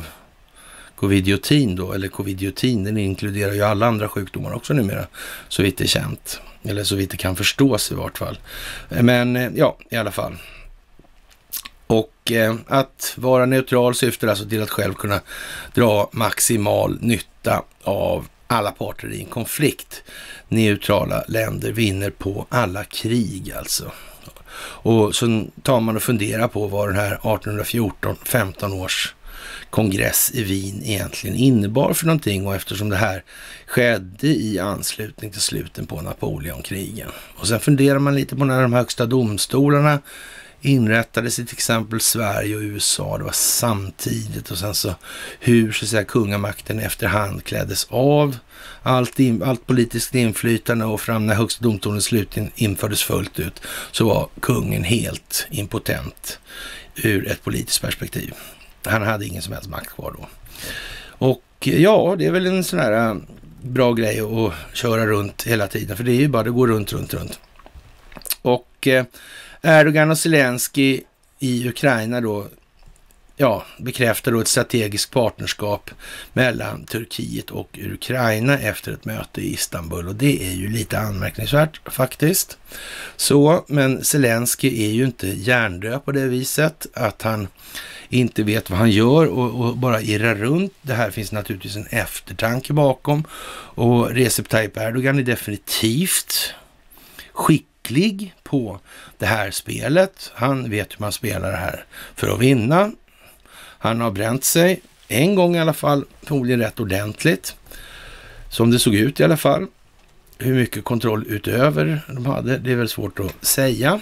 covidiotin då, eller covidiotin, den inkluderar ju alla andra sjukdomar också numera, så vitt det är känt. Eller så vitt det kan förstås i vart fall. Men ja, i alla fall. Och att vara neutral syftar alltså till att själv kunna dra maximal nytta av alla parter i en konflikt. Neutrala länder vinner på alla krig alltså. Och så tar man och funderar på vad den här 1814-15 års kongress i Wien egentligen innebar för någonting, och eftersom det här skedde i anslutning till sluten på Napoleonkrigen. Och sen funderar man lite på när de högsta domstolarna inrättades i till exempel Sverige och USA. Det var samtidigt, och sen så hur så att säga kungamakten efterhand kläddes av allt politiskt inflytande, och fram när högsta domstolen slutligen infördes fullt ut så var kungen helt impotent ur ett politiskt perspektiv. Han hade ingen som helst makt kvar då. Och ja, det är väl en sån här bra grej att köra runt hela tiden, för det är ju bara det går runt. Och Erdogan och Zelensky i Ukraina då, ja, bekräftar då ett strategiskt partnerskap mellan Turkiet och Ukraina efter ett möte i Istanbul, och det är ju lite anmärkningsvärt faktiskt. Så, men Zelensky är ju inte hjärndöd på det viset att han inte vet vad han gör och bara irrar runt. Det här finns naturligtvis en eftertanke bakom, och Recep Tayyip Erdogan är definitivt skicklig på det här spelet. Han vet hur man spelar det här för att vinna. Han har bränt sig en gång i alla fall, förmodligen rätt ordentligt. Som det såg ut i alla fall. Hur mycket kontroll utöver de hade, det är väl svårt att säga.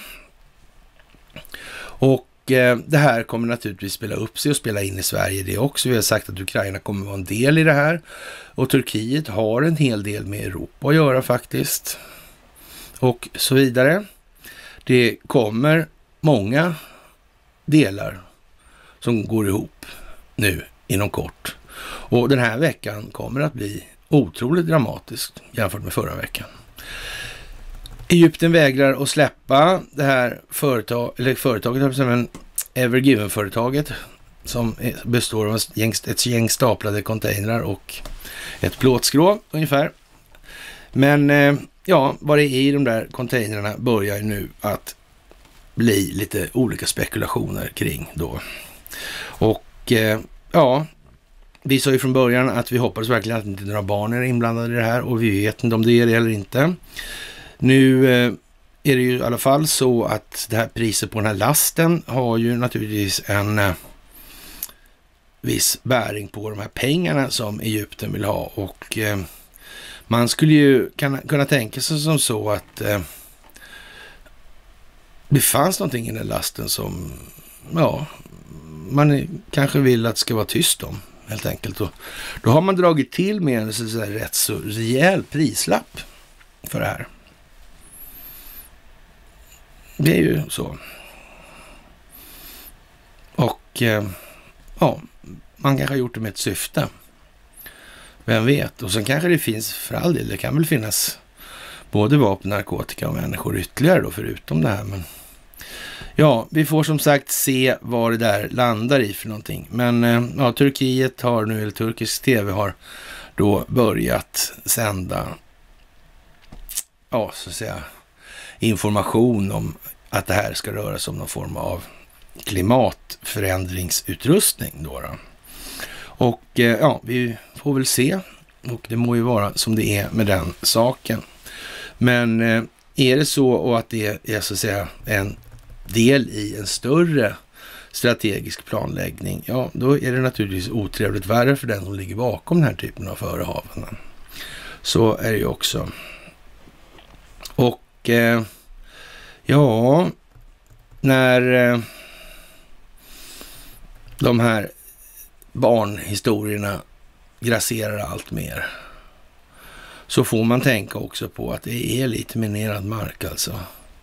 Och det här kommer naturligtvis spela upp sig och spela in i Sverige det också. Vi har sagt att Ukraina kommer vara en del i det här. Och Turkiet har en hel del med Europa att göra faktiskt. Och så vidare. Det kommer många delar som går ihop nu inom kort. Och den här veckan kommer att bli otroligt dramatiskt jämfört med förra veckan. Egypten vägrar att släppa det här företaget, Ever Given-företaget, som består av ett gäng staplade containrar och ett plåtskrå ungefär. Men ja, vad det är i de där containrarna börjar nu att bli lite olika spekulationer kring då. Och ja, vi sa ju från början att vi hoppades verkligen att inte några barn är inblandade i det här, och vi vet inte om det är det eller inte. Nu är det ju i alla fall så att det här priset på den här lasten har ju naturligtvis en viss bäring på de här pengarna som Egypten vill ha, och man skulle ju kunna tänka sig som så att det fanns någonting i den lasten som ja, man kanske vill att det ska vara tyst om helt enkelt. Och då har man dragit till med en så rätt så rejäl prislapp för det här. Det är ju så. Och ja, man kanske har gjort det med ett syfte. Vem vet? Och sen kanske det finns, för all del, det kan väl finnas både vapen, narkotika och människor ytterligare då förutom det här. Men ja, vi får som sagt se vad det där landar i för någonting. Men ja, Turkiet har nu, eller turkisk tv har då börjat sända ja, så att säga information om att det här ska röra sig om någon form av klimatförändringsutrustning då. Och ja, vi får väl se, och det må ju vara som det är med den saken. Men är det så, och att det är så att säga en del i en större strategisk planläggning, ja, då är det naturligtvis otrevligt värre för den som ligger bakom den här typen av förehavanden. Så är det ju också. Och ja, när de här barnhistorierna grasserar allt mer, så får man tänka också på att det är lite minerad mark alltså.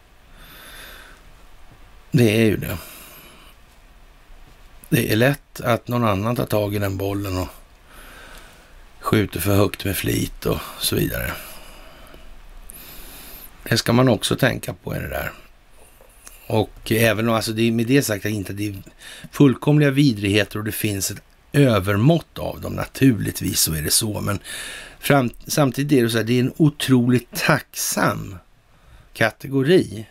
Det är ju det. Det är lätt att någon annan tar tag i den bollen och skjuter för högt med flit och så vidare. Det ska man också tänka på i det där. Och även om, alltså det är med det sagt att inte det är fullkomliga vidrigheter och det finns ett övermått av dem, naturligtvis så är det så, men samtidigt är det så här, det är en otroligt tacksam kategori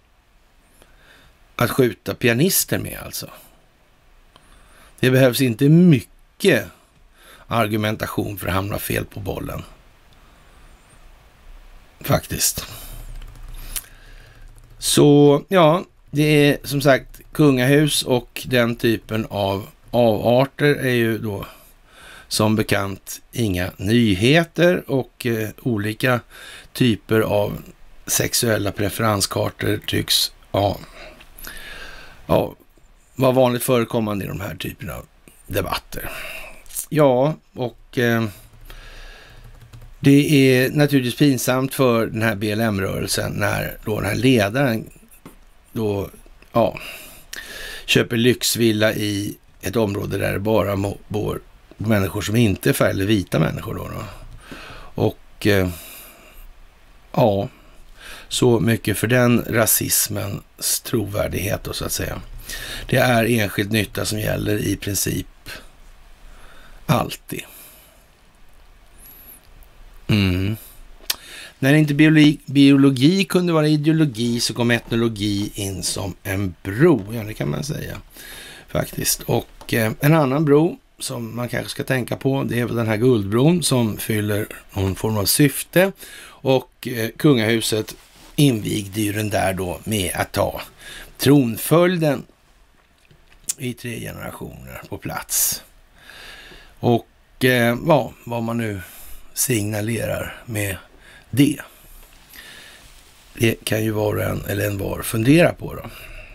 att skjuta pianister med alltså. Det behövs inte mycket argumentation för att hamna fel på bollen. Faktiskt. Så ja, det är som sagt kungahus och den typen av avarter är ju då som bekant inga nyheter, och olika typer av sexuella preferenskartor tycks vara vanligt förekommande i de här typerna av debatter. Ja, och det är naturligtvis pinsamt för den här BLM-rörelsen när då den här ledaren då köper lyxvilla i ett område där det bara bor människor som inte är färg eller vita människor då. Och så mycket för den rasismens trovärdighet då, så att säga. Det är enskild nytta som gäller i princip alltid. När inte biologi kunde vara ideologi så kom etnologi in som en bro, ja det kan man säga faktiskt. Och en annan bro som man kanske ska tänka på, det är väl den här guldbron som fyller någon form av syfte, och kungahuset invigde ju den där då med att ta tronföljden i 3 generationer på plats. Och vad man nu signalerar med det kan ju var och en eller en var fundera på då.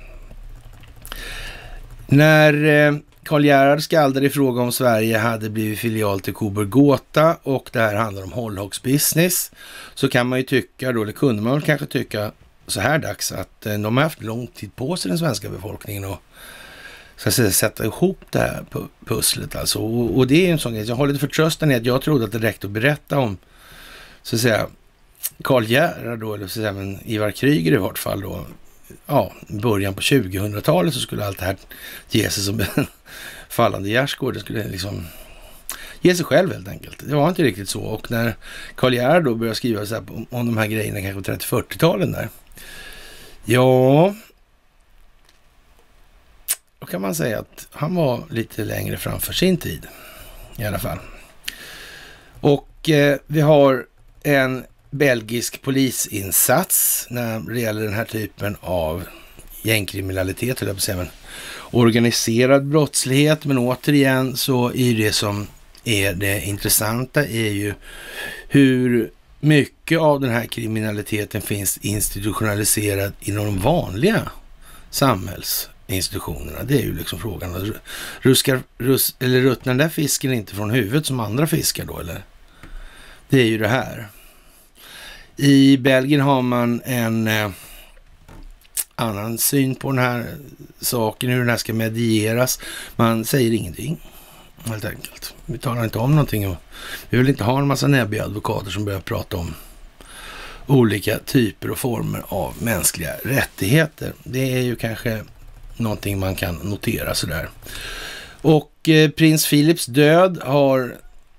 När Karl Gerhard skaldade i fråga om Sverige hade blivit filial till Coburg Gotha och det här handlar om hållhoggsbusiness, så kan man ju tycka då, eller kunde man kanske tycka så här dags, att de har haft lång tid på sig, den svenska befolkningen, och så att sätta ihop det här pusslet alltså. Och det är en sån grej, jag har lite förtröstan i att jag trodde att det räckte att berätta om, så att säga, Karl Gerhard då, eller så att säga, men Ivar Kryger i vart fall då, början på 2000-talet så skulle allt det här ge sig som en fallande gärdsgård. Det skulle liksom ge sig själv helt enkelt. Det var inte riktigt så. Och när Karl Gerhard då började skriva så här om de här grejerna kanske 30-40-talen där, då kan man säga att han var lite längre framför sin tid i alla fall. Och vi har en belgisk polisinsats när det gäller den här typen av gängkriminalitet, höll jag på att säga, men organiserad brottslighet. Men återigen så är det som är det intressanta är ju hur mycket av den här kriminaliteten finns institutionaliserad inom de vanliga samhällsinstitutionerna. Det är ju liksom frågan. Ruttnar den där fisken inte från huvudet som andra fiskar då, eller? Det är ju det här. I Belgien har man en annan syn på den här saken, hur den här ska medieras. Man säger ingenting, helt enkelt. Vi talar inte om någonting, och vi vill inte ha en massa näbbiga advokater som börjar prata om olika typer och former av mänskliga rättigheter. Det är ju kanske någonting man kan notera sådär. Och prins Philips död har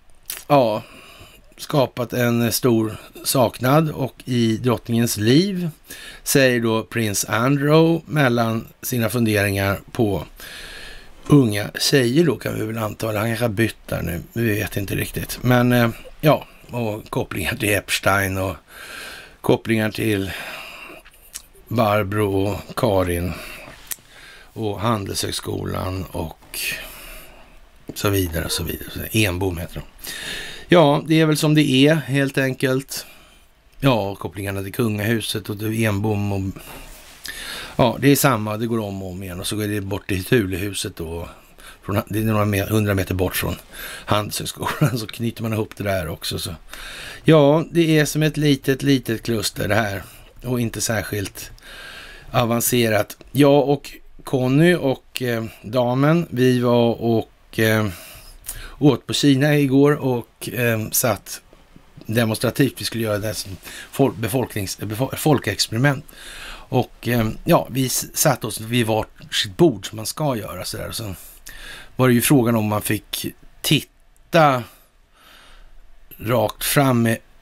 skapat en stor saknad, och i drottningens liv säger då prins Andrew mellan sina funderingar på unga tjejer då, kan vi väl anta, han kanske har bytt där nu, vi vet inte riktigt, men och kopplingar till Epstein och kopplingar till Barbro och Karin och Handelshögskolan och så vidare och så vidare. Enbom heter de. Ja, det är väl som det är helt enkelt. Ja, kopplingarna till kungahuset och till Enbom och det är samma, det går om och om igen, och så går det bort till Thulehuset då. Det är några 100 meter bort från Handelshögskolan, så knyter man ihop det där också. Så. Ja, det är som ett litet kluster det här, och inte särskilt avancerat. Jag och Conny och damen, vi var och åt på Kina igår och satt demonstrativt. Vi skulle göra det som folkexperiment. Och vi satt oss vid varsitt bord som man ska göra sådär. Och så var det ju frågan om man fick titta rakt fram med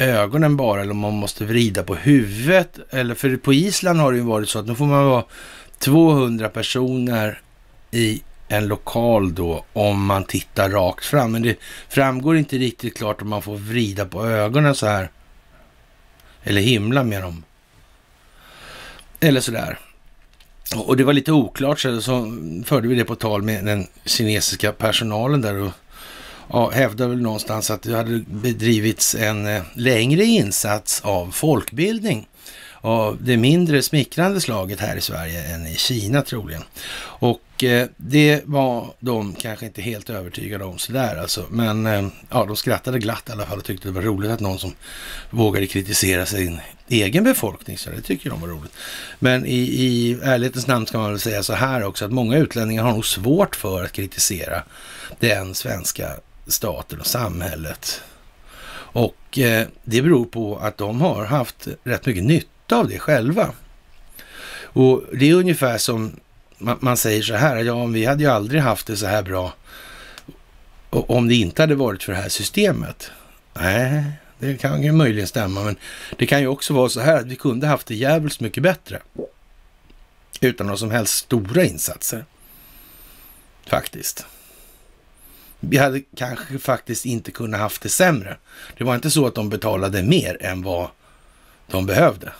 ögonen bara, eller om man måste vrida på huvudet. Eller för på Island har det ju varit så att nu får man vara 200 personer i en lokal då om man tittar rakt fram. Men det framgår inte riktigt klart om man får vrida på ögonen så här. Eller himla med dem. Eller sådär. Och det var lite oklart, så förde vi det på tal med den kinesiska personalen där och hävdade väl någonstans att det hade bedrivits en längre insats av folkbildning av det mindre smickrande slaget här i Sverige än i Kina troligen. Och det var de kanske inte helt övertygade om sådär alltså. Men de skrattade glatt i alla fall och tyckte det var roligt att någon som vågade kritisera sin egen befolkning, så det tycker de var roligt. Men i ärlighetens namn ska man väl säga så här också, att många utlänningar har nog svårt för att kritisera den svenska staten och samhället. Och det beror på att de har haft rätt mycket nytta av det själva. Och det är ungefär som man säger så här, vi hade ju aldrig haft det så här bra om det inte hade varit för det här systemet. Nej, det kan ju möjligen stämma, men det kan ju också vara så här att vi kunde haft det jävligt mycket bättre utan några som helst stora insatser. Faktiskt. Vi hade kanske faktiskt inte kunnat haft det sämre. Det var inte så att de betalade mer än vad de behövde.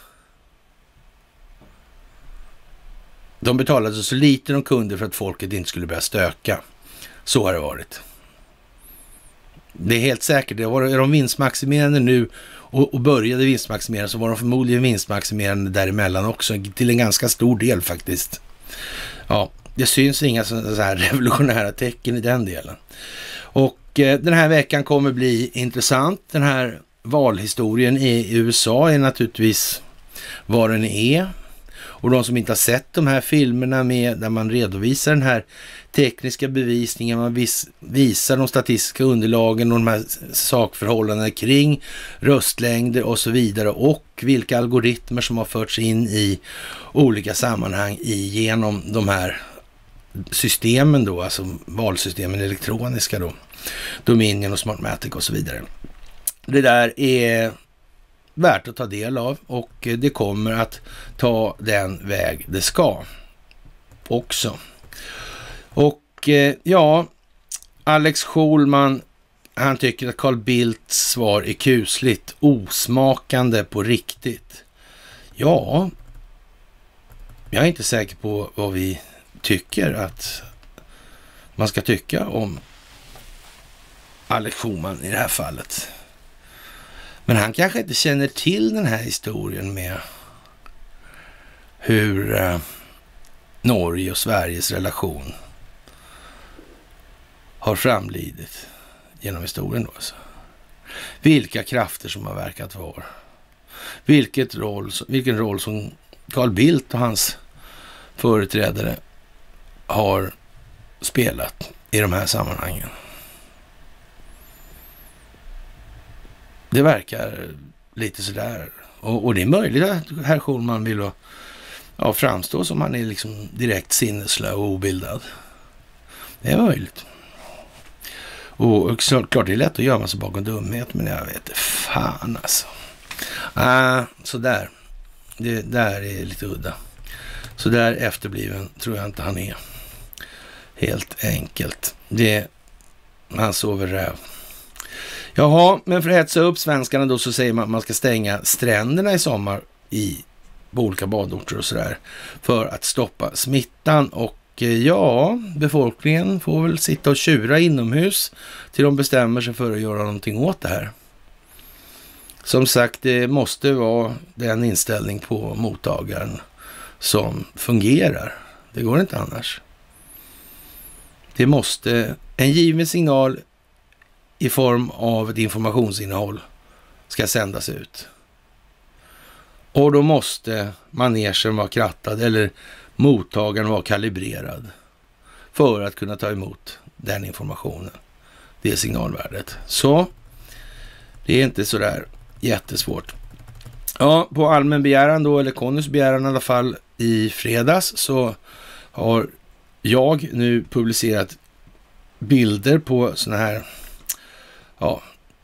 De betalade så lite de kunde för att folket inte skulle börja stöka. Så har det varit. Det är helt säkert. Är de vinstmaximerande nu och började vinstmaximera, så var de förmodligen vinstmaximerande däremellan också. Till en ganska stor del faktiskt. Ja, det syns inga så här revolutionära tecken i den delen. Och den här veckan kommer bli intressant. Den här valhistorien i USA är naturligtvis vad den är. Och de som inte har sett de här filmerna där man redovisar den här tekniska bevisningen, man visar de statistiska underlagen och de här sakförhållandena kring röstlängder och så vidare, och vilka algoritmer som har förts in i olika sammanhang genom de här systemen då, alltså valsystemen elektroniska då, Dominion och Smartmatic och så vidare. Det där är värt att ta del av, och det kommer att ta den väg det ska också. Och Alex Schulman, han tycker att Carl Bildts svar är kusligt, osmakande på riktigt. Ja, jag är inte säker på vad vi tycker att man ska tycka om Alex Schulman i det här fallet. Men han kanske inte känner till den här historien med hur Norge och Sveriges relation har framlidit genom historien då alltså. Vilka krafter som har verkat var. Vilken roll som Carl Bildt och hans företrädare har spelat i de här sammanhangen. Det verkar lite sådär. Och det är möjligt att herr Schulman vill framstå som han är liksom direkt sinneslö och obildad. Det är möjligt. Och såklart det är lätt att göra sig bakom dumhet, men jag vet fan alltså. Så där. Det där är lite udda. Så där efterbliven tror jag inte han är. Helt enkelt. Han sover räv. Jaha, men för att hetsa upp svenskarna då, så säger man att man ska stänga stränderna i sommar på olika badorter och sådär för att stoppa smittan. Och befolkningen får väl sitta och tjura inomhus till de bestämmer sig för att göra någonting åt det här. Som sagt, det måste vara den inställning på mottagaren som fungerar. Det går inte annars. Det måste en given signal i form av ett informationsinnehåll ska sändas ut. Och då måste manegen vara krattad eller mottagaren vara kalibrerad för att kunna ta emot den informationen. Det är signalvärdet. Så det är inte så där jättesvårt. Ja, på allmän begäran då, eller Connys begäran i alla fall, i fredags så har jag nu publicerat bilder på såna här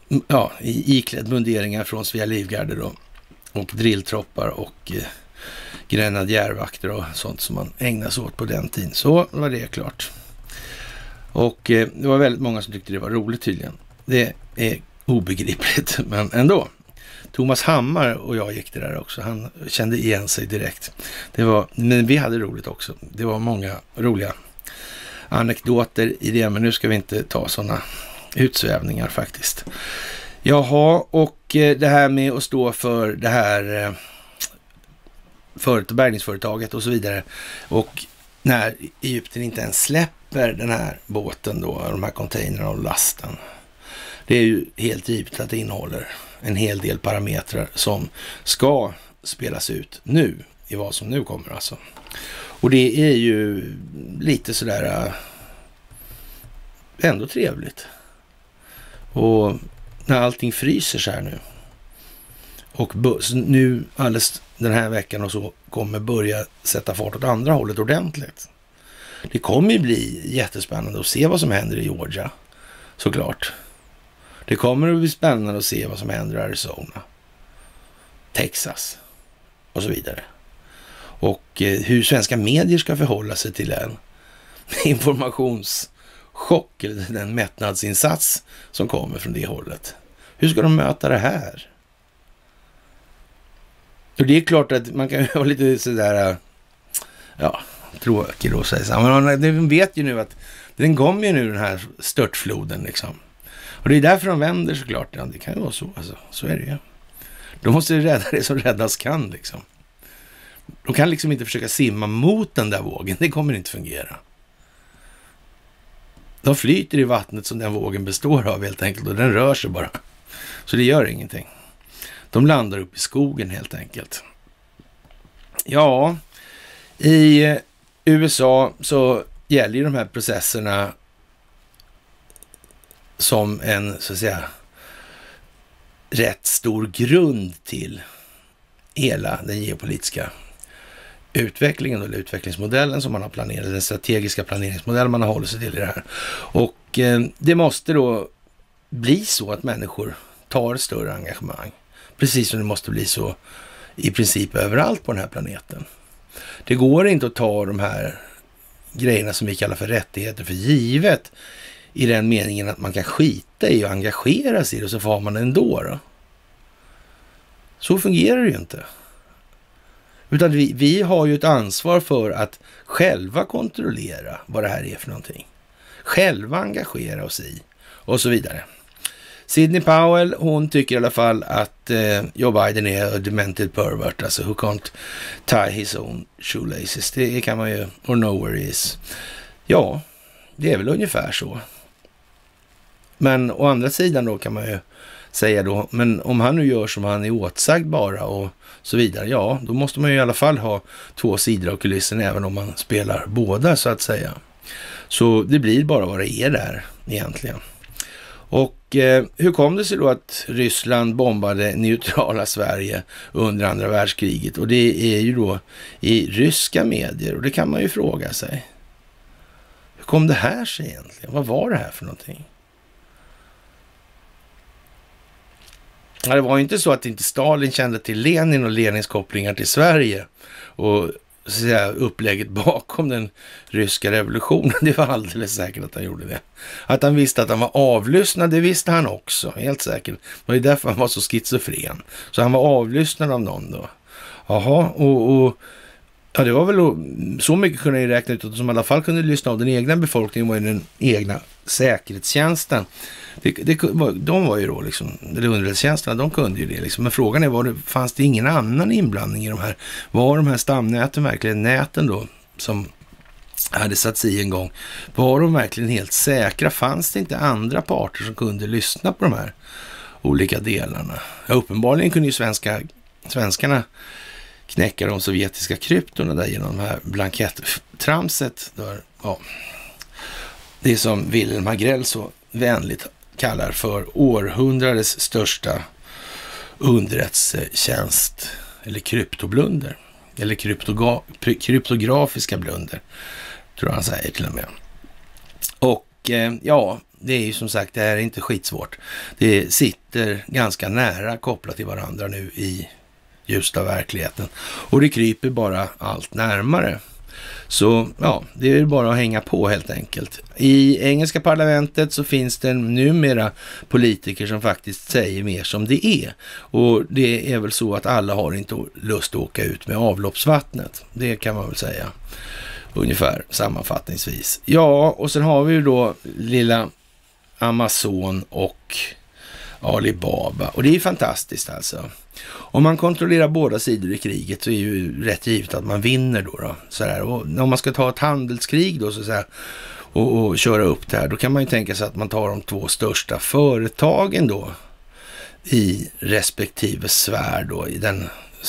iklädd munderingar från Svea livgarde då, och drilltroppar och grenadjärvakter och sånt som man ägnade sig åt på den tiden. Så var det klart. Och det var väldigt många som tyckte det var roligt tydligen. Det är obegripligt, men ändå. Thomas Hammar och jag gick det där också. Han kände igen sig direkt. Men vi hade roligt också. Det var många roliga anekdoter i det, men nu ska vi inte ta sådana utsvävningar faktiskt. Jaha, och det här med att stå för det här bärgningsföretaget och så vidare. Och när Egypten inte ens släpper den här båten då, de här containrarna och lasten. Det är ju helt givet att det innehåller en hel del parametrar som ska spelas ut nu i vad som nu kommer alltså. Och det är ju lite sådär ändå trevligt. Och när allting fryser så här nu och nu alldeles den här veckan och så kommer börja sätta fart åt andra hållet ordentligt. Det kommer ju bli jättespännande att se vad som händer i Georgia, såklart. Det kommer att bli spännande att se vad som händer i Arizona, Texas och så vidare. Och hur svenska medier ska förhålla sig till en informationschock eller den mättnadsinsats som kommer från det hållet. Hur ska de möta det här? Och det är klart att man kan vara lite sådär, tråkig då säger så. Men de vet ju nu att den kommer ju nu, den här störtfloden liksom. Och det är därför de vänder såklart. Ja, det kan ju vara så, alltså. Så är det ju. De måste rädda det som räddas kan liksom. De kan liksom inte försöka simma mot den där vågen. Det kommer inte fungera. De flyter i vattnet som den vågen består av helt enkelt. Och den rör sig bara. Så det gör ingenting. De landar upp i skogen helt enkelt. Ja, i USA så gäller ju de här processerna som en, så att säga, rätt stor grund till hela den geopolitiska utvecklingen eller utvecklingsmodellen som man har planerat, den strategiska planeringsmodellen man har hållit sig till i det här. Och det måste då bli så att människor tar större engagemang. Precis som det måste bli så i princip överallt på den här planeten. Det går inte att ta de här grejerna som vi kallar för rättigheter för givet i den meningen att man kan skita i och engagera sig i det och så får man det ändå då. Så fungerar det ju inte. Utan vi har ju ett ansvar för att själva kontrollera vad det här är för någonting. Själva engagera oss i och så vidare. Sidney Powell, hon tycker i alla fall att Joe Biden är a demented pervert, alltså who can't tie his own shoelaces. Det kan man ju, or know where he is. Ja, det är väl ungefär så. Men å andra sidan då kan man ju säga då, men om han nu gör som han är åtsagd bara och så vidare, ja, då måste man ju i alla fall ha två sidor av kulissen även om man spelar båda så att säga. Så det blir bara vad det är där egentligen. Och hur kom det sig då att Ryssland bombade neutrala Sverige under andra världskriget? Och det är ju då i ryska medier och det kan man ju fråga sig. Hur kom det här sig egentligen? Vad var det här för någonting? Ja, det var ju inte så att inte Stalin kände till Lenin och Lenins kopplingar till Sverige och så att säga, upplägget bakom den ryska revolutionen. Det var alldeles säkert att han gjorde det. Att han visste att han var avlyssnad, det visste han också, helt säkert. Det var därför han var så schizofren. Så han var avlyssnad av någon då. Jaha, och ja, det var väl så mycket kunde jag räkna ut att som i alla fall kunde lyssna av den egna befolkningen var ju den egna säkerhetstjänsten. De var ju då liksom, eller underrättelsetjänsterna, de kunde ju det liksom. Men frågan är, fanns det ingen annan inblandning i de här? Var de här stamnäten verkligen näten då som hade satts i en gång? Var de verkligen helt säkra? Fanns det inte andra parter som kunde lyssna på de här olika delarna? Ja, uppenbarligen kunde ju svenskarna knäcka de sovjetiska kryptorna där genom de här blankettramset. Där, ja, det som Wilhelm Agrell så vänligt kallar för århundradets största underrättelsetjänst eller kryptoblunder eller kryptografiska blunder tror jag han säger till och med. Och ja, det är ju som sagt, det här är inte skitsvårt. Det sitter ganska nära kopplat till varandra nu i just av verkligheten. Och det kryper bara allt närmare. Så ja, det är bara att hänga på helt enkelt. I engelska parlamentet så finns det numera politiker som faktiskt säger mer som det är. Och det är väl så att alla har inte lust att åka ut med avloppsvattnet. Det kan man väl säga. Ungefär sammanfattningsvis. Ja, och sen har vi ju då lilla Amazon och Alibaba. Och det är fantastiskt alltså. Om man kontrollerar båda sidor i kriget så är ju rätt givet att man vinner då. Sådär. Och om man ska ta ett handelskrig då och köra upp det här, då kan man ju tänka sig att man tar de 2 största företagen då i respektive sfär då i den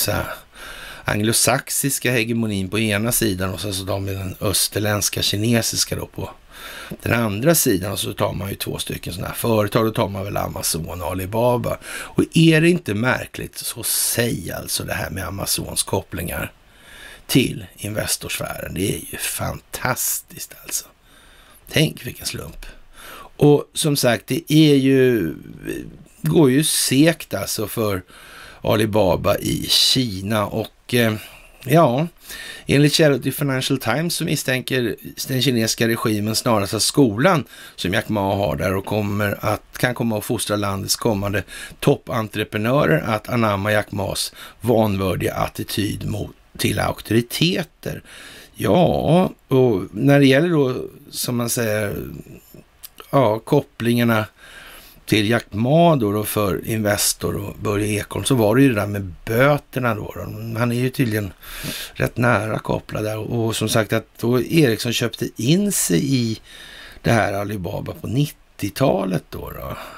anglosaxiska hegemonin på ena sidan och så tar man den österländska kinesiska då på den andra sidan, och så tar man ju 2 stycken sådana här företag. Då tar man väl Amazon och Alibaba. Och är det inte märkligt, så säg alltså det här med Amazons kopplingar till Investorsfären. Det är ju fantastiskt alltså. Tänk vilken slump. Och som sagt, det är ju, går ju segt alltså för Alibaba i Kina. Och ja, enligt källor till Financial Times så misstänker den kinesiska regimen snarast att skolan som Jack Ma har där och kan komma att fostra landets kommande toppentreprenörer att anamma Jack Ma's vanvördiga attityd till auktoriteter. Ja, och när det gäller då, som man säger, kopplingarna till Jack Ma då för Investor och Börje Ekholm, så var det ju det där med böterna då. Han är ju tydligen rätt nära kopplad där. Och som sagt att då Ericsson köpte in sig i det här Alibaba på 90-talet då.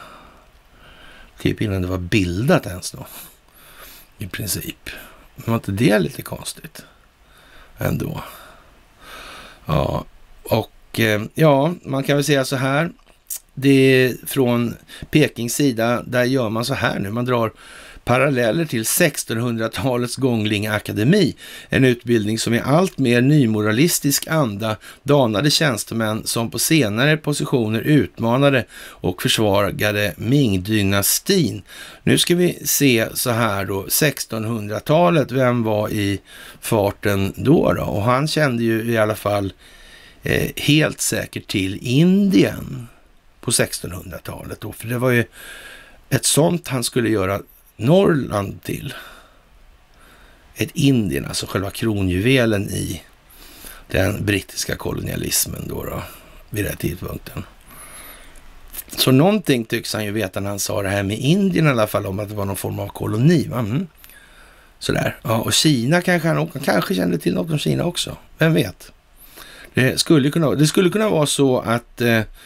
Typ innan det var bildat ens då. I princip. Men var inte det lite konstigt? Ändå. Ja, och ja, man kan väl säga så här. Det är från Pekings sida, där gör man så här nu. Man drar paralleller till 1600-talets Gongling Akademi. En utbildning som i allt mer nymoralistisk anda danade tjänstemän som på senare positioner utmanade och försvagade Ming-dynastin. Nu ska vi se så här då, 1600-talet, vem var i farten då? Och han kände ju i alla fall helt säkert till Indien på 1600-talet då, för det var ju ett sånt han skulle göra Norrland till. Ett Indien, alltså själva kronjuvelen i den brittiska kolonialismen då vid den tidpunkten. Så någonting tycks han ju veta när han sa det här med Indien i alla fall, om att det var någon form av koloni. Sådär. Ja, och Kina kanske kände till något om Kina också. Vem vet? Det skulle kunna vara så att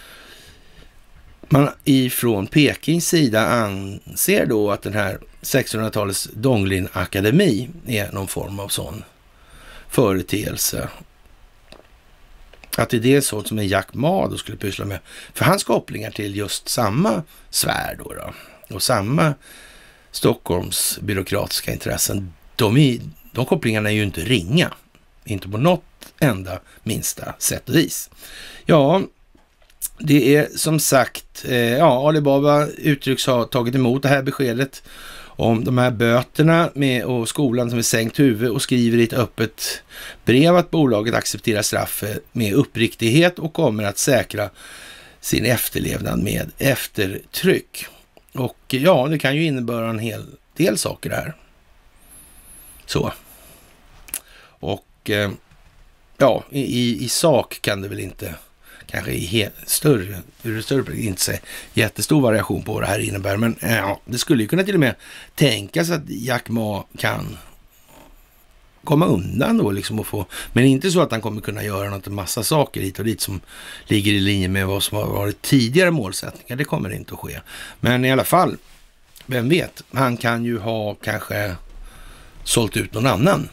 man ifrån Pekings sida anser då att den här 1600-talets Donglin Akademi är någon form av sån företeelse. Att det är det sånt som en Jack Ma då skulle pyssla med. För hans kopplingar till just samma sfär då. Och samma Stockholms byråkratiska intressen. De kopplingarna är ju inte ringa. Inte på något enda minsta sätt och vis. Ja, det är som sagt, Alibaba uttrycks ha tagit emot det här beskedet om de här böterna och skolan som är sänkt huvud och skriver i ett öppet brev att bolaget accepterar straffet med uppriktighet och kommer att säkra sin efterlevnad med eftertryck. Och ja, det kan ju innebära en hel del saker där. Så. Och ja, i sak kan det väl inte, kanske ur större inte säga jättestor variation på vad det här innebär. Men ja, det skulle ju kunna till och med tänkas att Jack Ma kan komma undan då liksom och få, men inte så att han kommer kunna göra något, en massa saker hit och dit som ligger i linje med vad som har varit tidigare målsättningar. Det kommer inte att ske. Men i alla fall, vem vet, han kan ju ha kanske sålt ut någon annan.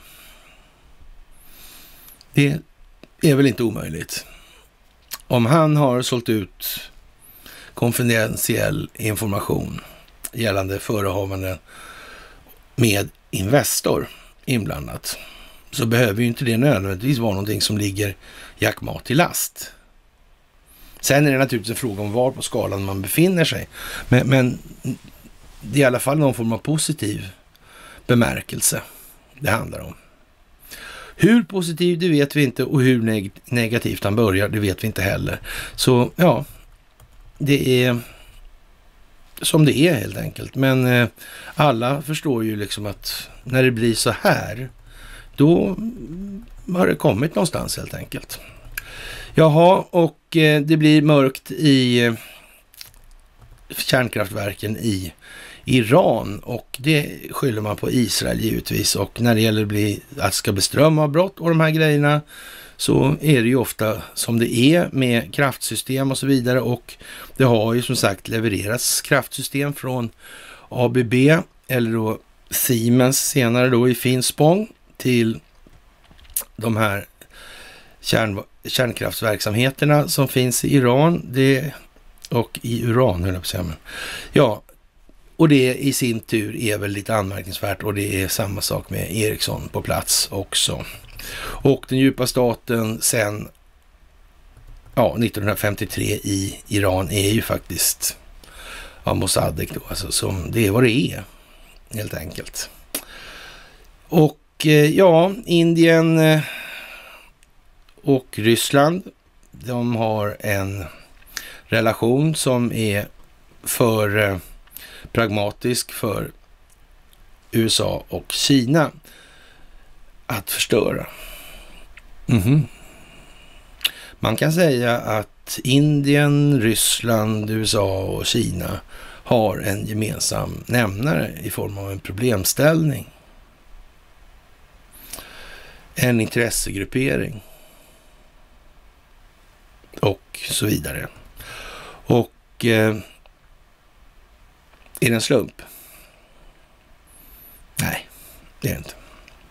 Det är väl inte omöjligt. Om han har sålt ut konfidentiell information gällande förehavanden med Investor inblandat, så behöver ju inte det nödvändigtvis vara någonting som ligger Jack Ma till last. Sen är det naturligtvis en fråga om var på skalan man befinner sig. Men det är i alla fall någon form av positiv bemärkelse det handlar om. Hur positiv, det vet vi inte, och hur negativt han börjar, det vet vi inte heller. Så ja, det är som det är helt enkelt. Men alla förstår ju liksom att när det blir så här, då har det kommit någonstans helt enkelt. Jaha, och det blir mörkt i kärnkraftverken i Iran, och det skyller man på Israel givetvis. Och när det gäller att ska bli strömavbrott och de här grejerna, så är det ju ofta som det är med kraftsystem och så vidare. Och det har ju som sagt levererats kraftsystem från ABB, eller då Siemens senare då i Finspång, till de här kärnkraftsverksamheterna som finns i Iran och i Uran, höll jag på att säga. Ja, och det i sin tur är väl lite anmärkningsvärt, och det är samma sak med Ericsson på plats också. Och den djupa staten sen 1953 i Iran är ju faktiskt Mossadegh då, alltså, som det är vad det är helt enkelt. Och Indien och Ryssland, de har en relation som är för pragmatisk för USA och Kina att förstöra. Man kan säga att Indien, Ryssland, USA och Kina har en gemensam nämnare i form av en problemställning. En intressegruppering. Och så vidare. Och är det en slump? Nej, det är det inte.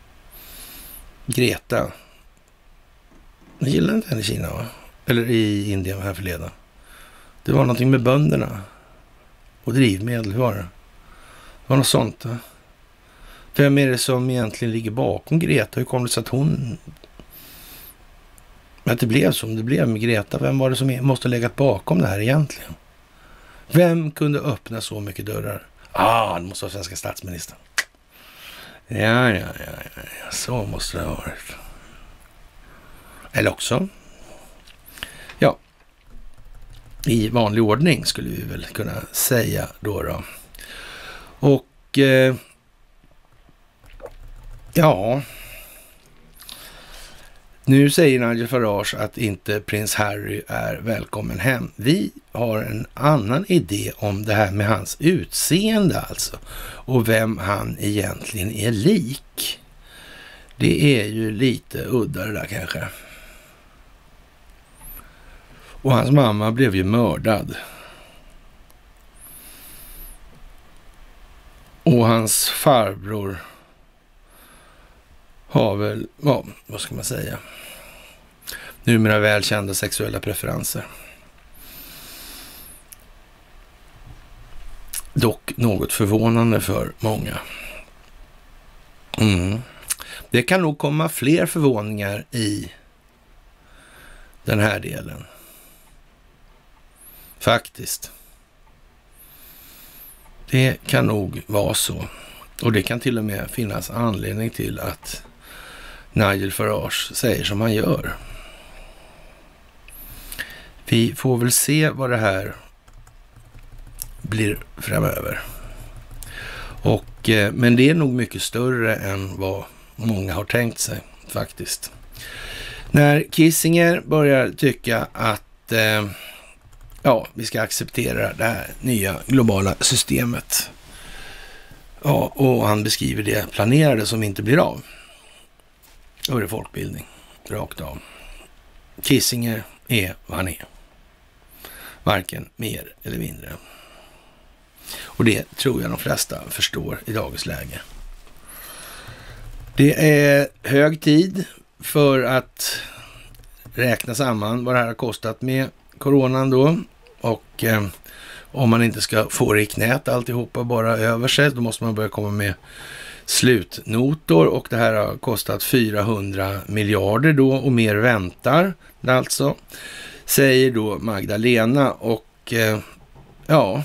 Greta. Jag gillar inte henne i Kina, va? Eller i Indien här förleden. Det var någonting med bönderna. Och drivmedel, hur var det? Det var något sånt. Va? Vem är det som egentligen ligger bakom Greta? Hur kom det sig att hon... Men att det blev som det blev med Greta. Vem var det som måste ha legat bakom det här egentligen? Vem kunde öppna så mycket dörrar? Det måste vara svenska statsministern. Ja. Så måste det ha varit. Eller också. Ja. I vanlig ordning skulle vi väl kunna säga då. Och nu säger Nigel Farage att inte prins Harry är välkommen hem. Vi har en annan idé om det här med hans utseende alltså. Och vem han egentligen är lik. Det är ju lite udda det där kanske. Och hans mamma blev ju mördad. Och hans farbror har väl, vad ska man säga, numera välkända sexuella preferenser. Dock något förvånande för många. Det kan nog komma fler förvåningar i den här delen. Faktiskt. Det kan nog vara så. Och det kan till och med finnas anledning till att Nigel Farage säger som han gör. Vi får väl se vad det här blir framöver. Men det är nog mycket större än vad många har tänkt sig faktiskt. När Kissinger börjar tycka att vi ska acceptera det här nya globala systemet. Ja, och han beskriver det planerade som inte blir av. Då är det folkbildning, rakt av. Kissinger är vad han är. Varken mer eller mindre. Och det tror jag de flesta förstår i dagens läge. Det är hög tid för att räkna samman vad det här har kostat med coronan då. Och om man inte ska få det i knät alltihopa bara över sig, då måste man börja komma med slutnotor, och det här har kostat 400 miljarder då, och mer väntar alltså. säger då Magdalena, och ja,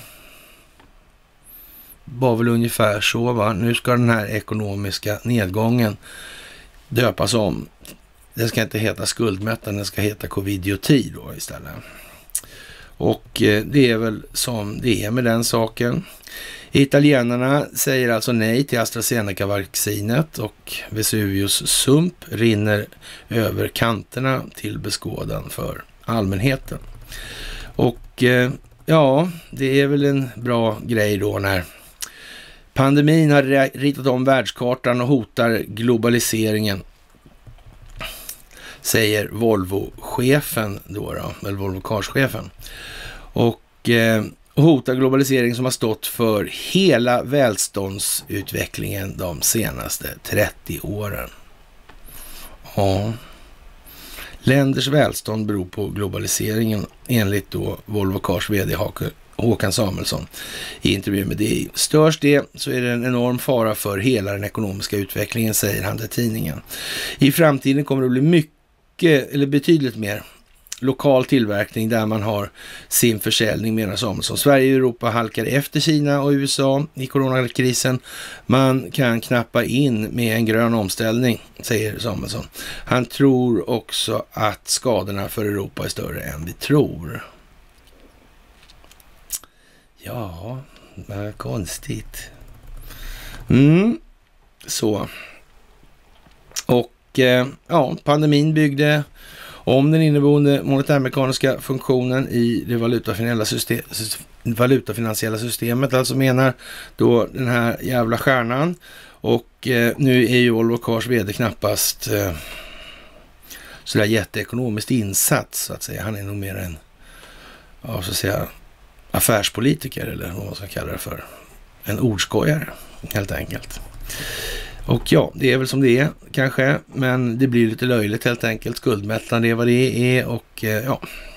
var väl ungefär så, va. Nu ska den här ekonomiska nedgången döpas om. Den ska inte heta skuldmättnad, den ska heta covidioti då istället. Och det är väl som det är med den saken. Italienarna säger alltså nej till AstraZeneca-vaccinet, och Vesuvius sump rinner över kanterna till beskådan för allmänheten. Och ja, det är väl en bra grej då när pandemin har ritat om världskartan och hotar globaliseringen, säger Volvo-chefen då, eller Volvo-Cars-chefen. Och hotar globalisering som har stått för hela välståndsutvecklingen de senaste 30 åren. Ja. Länders välstånd beror på globaliseringen, enligt då Volvo Cars vd Håkan Samuelsson i intervju med DI. Störs det så är det en enorm fara för hela den ekonomiska utvecklingen, säger han till tidningen. I framtiden kommer det bli mycket, eller betydligt mer, lokal tillverkning där man har sin försäljning, menar Samuelsson. Sverige och Europa halkar efter Kina och USA i coronakrisen. Man kan knappa in med en grön omställning, säger Samuelsson. Han tror också att skadorna för Europa är större än vi tror. Ja, vad konstigt. Så. Och ja, pandemin byggde om den inneboende monetärmekaniska funktionen i det valutafinansiella systemet, alltså menar då den här jävla stjärnan. Och nu är ju Volvo Cars vd knappast sådär jätteekonomiskt insatt, så att säga. Han är nog mer en, ja, så att säga, affärspolitiker, eller vad man ska kalla det för. En ordskojare, helt enkelt. Och ja, det är väl som det är kanske, men det blir lite löjligt helt enkelt. Skuldmättnad, det är vad det är, och ja,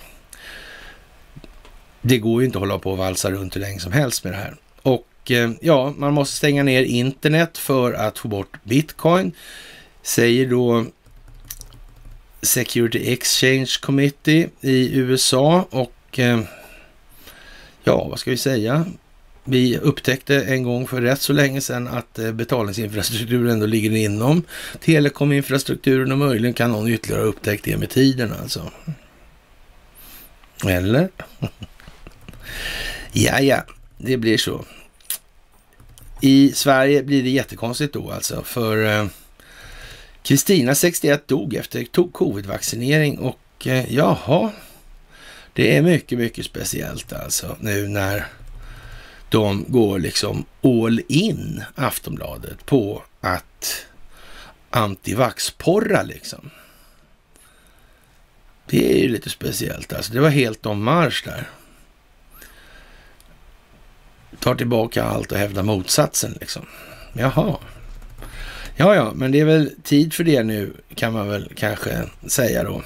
det går ju inte att hålla på och valsa runt hur länge som helst med det här. Och ja, man måste stänga ner internet för att få bort bitcoin, säger då Security Exchange Committee i USA. Och ja, vad ska vi säga? Vi upptäckte en gång för rätt så länge sedan att betalningsinfrastrukturen ändå ligger inom telekominfrastrukturen, och möjligen kan någon ytterligare ha upptäckt det med tiden alltså. Eller? Ja, det blir så. I Sverige blir det jättekonstigt då alltså, för Kristina 61 dog efter covid-vaccinering, och jaha, det är mycket, mycket speciellt alltså nu när de går liksom all in, Aftonbladet, på att antivaxporra liksom. Det är ju lite speciellt alltså. Det var helt om marsch där. Tar tillbaka allt och hävdar motsatsen liksom. Jaha. Ja, men det är väl tid för det nu, kan man väl kanske säga då.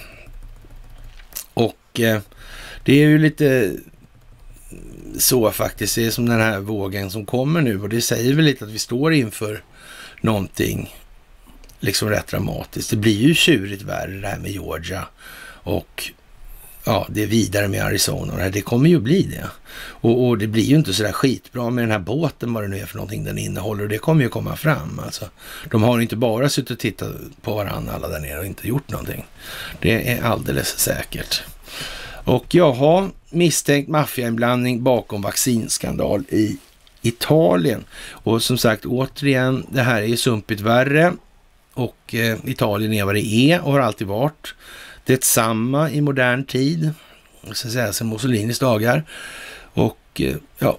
Och det är ju lite så faktiskt, det är som den här vågen som kommer nu, och det säger väl lite att vi står inför någonting liksom rätt dramatiskt. Det blir ju tjurigt värre det här med Georgia, och ja, det är vidare med Arizona, och det kommer ju bli det. Och det blir ju inte så där skitbra med den här båten, vad det nu är för någonting den innehåller, och det kommer ju komma fram alltså. De har inte bara suttit och tittat på varandra alla där nere och inte gjort någonting. Det är alldeles säkert. Och jag har misstänkt maffiainblandning bakom vaccinskandal i Italien. Och som sagt, återigen, det här är ju sumpigt värre, och Italien är vad det är och har alltid varit. Detsamma i modern tid, så att säga, sedan Mussolinis dagar. Och ja,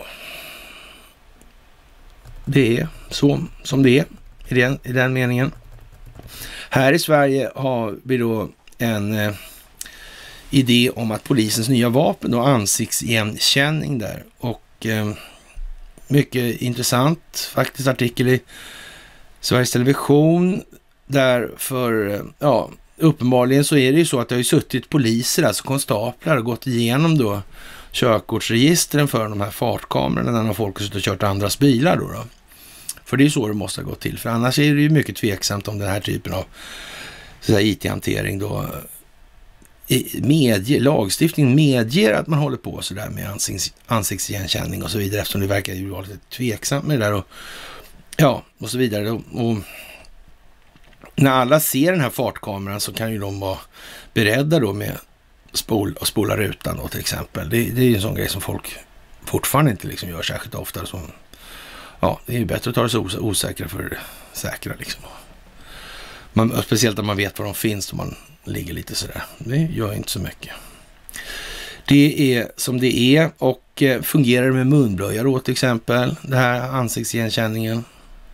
det är så som det är i den meningen. Här i Sverige har vi då en idé om att polisens nya vapen och ansiktsigenkänning där. Och mycket intressant faktiskt artikel i Sveriges Television där, för ja, uppenbarligen så är det ju så att det har ju suttit poliser, alltså konstaplar, och gått igenom då körkortsregistren för de här fartkamerorna när folk har suttit och kört andras bilar då. För det är ju så det måste ha gått till, för annars är det ju mycket tveksamt om den här typen av IT-hantering då lagstiftningen medger att man håller på sådär med ansiktsigenkänning och så vidare, eftersom det verkar ju vara lite tveksamt med det där och så vidare. Och när alla ser den här fartkameran så kan ju de vara beredda då med spola rutan då till exempel. Det är ju en sån grej som folk fortfarande inte liksom gör särskilt ofta. Det är ju bättre att ta det så osäkra för det säkra liksom. Speciellt om man vet var de finns och man ligger lite sådär. Det gör inte så mycket. Det är som det är och fungerar med munblöja då till exempel. Det här ansiktsigenkänningen.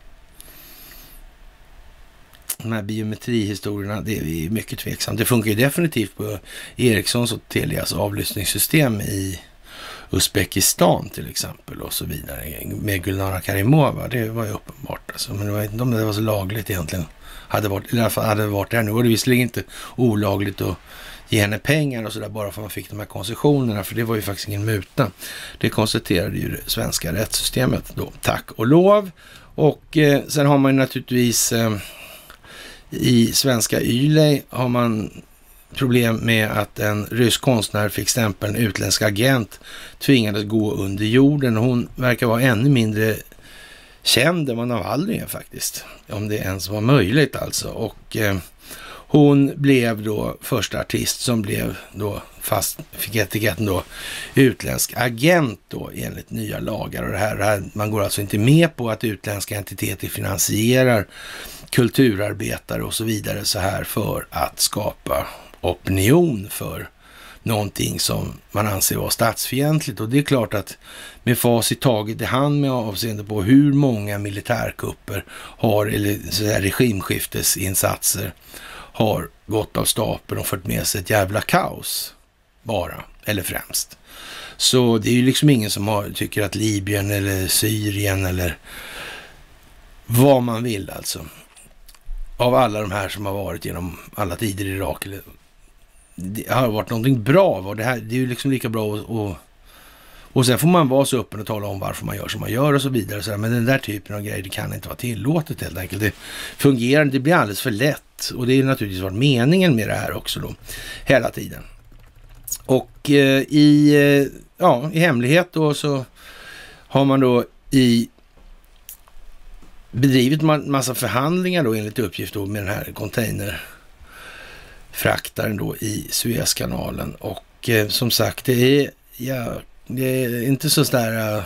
De här biometrihistorierna, det är mycket tveksamt. Det funkar ju definitivt på Ericssons och Telias avlyssningssystem i Uzbekistan till exempel och så vidare. Med Gulnara Karimova, det var ju uppenbart. Alltså. Men jag vet inte om det var så lagligt egentligen. I alla fall hade det varit där. Nu var det visserligen inte olagligt att ge henne pengar och sådär bara för att man fick de här koncessionerna, för det var ju faktiskt ingen muta. Det konstaterade ju det svenska rättssystemet då, tack och lov. Och sen har man ju naturligtvis i svenska YLE har man problem med att en rysk konstnär fick stämpeln utländsk agent, tvingades gå under jorden. Hon verkar vara ännu mindre känd än vad Navalny är faktiskt, om det ens var möjligt alltså. Och hon blev då första artist som blev då fick etiketten då utländsk agent då enligt nya lagar. Och det här, man går alltså inte med på att utländska entiteter finansierar kulturarbetare och så vidare så här för att skapa opinion för någonting som man anser vara statsfientligt. Och det är klart att med facit taget i hand med avseende på hur många militärkupper eller så här regimskiftesinsatser har gått av stapeln och fört med sig ett jävla kaos bara, eller främst. Så det är ju liksom ingen som tycker att Libyen eller Syrien eller vad man vill alltså. Av alla de här som har varit genom alla tider i Irak, det har varit någonting bra. Det är ju liksom lika bra och sen får man vara så öppen och tala om varför man gör som man gör och så vidare. Så där. Men den där typen av grejer, det kan inte vara tillåtet helt enkelt. Det fungerar, det blir alldeles för lätt. Och det är naturligtvis varit meningen med det här också då, hela tiden. Och i hemlighet då så har man då bedrivit massa förhandlingar då enligt uppgift då med den här containerfraktaren då i Suezkanalen. Och som sagt, det är inte så där.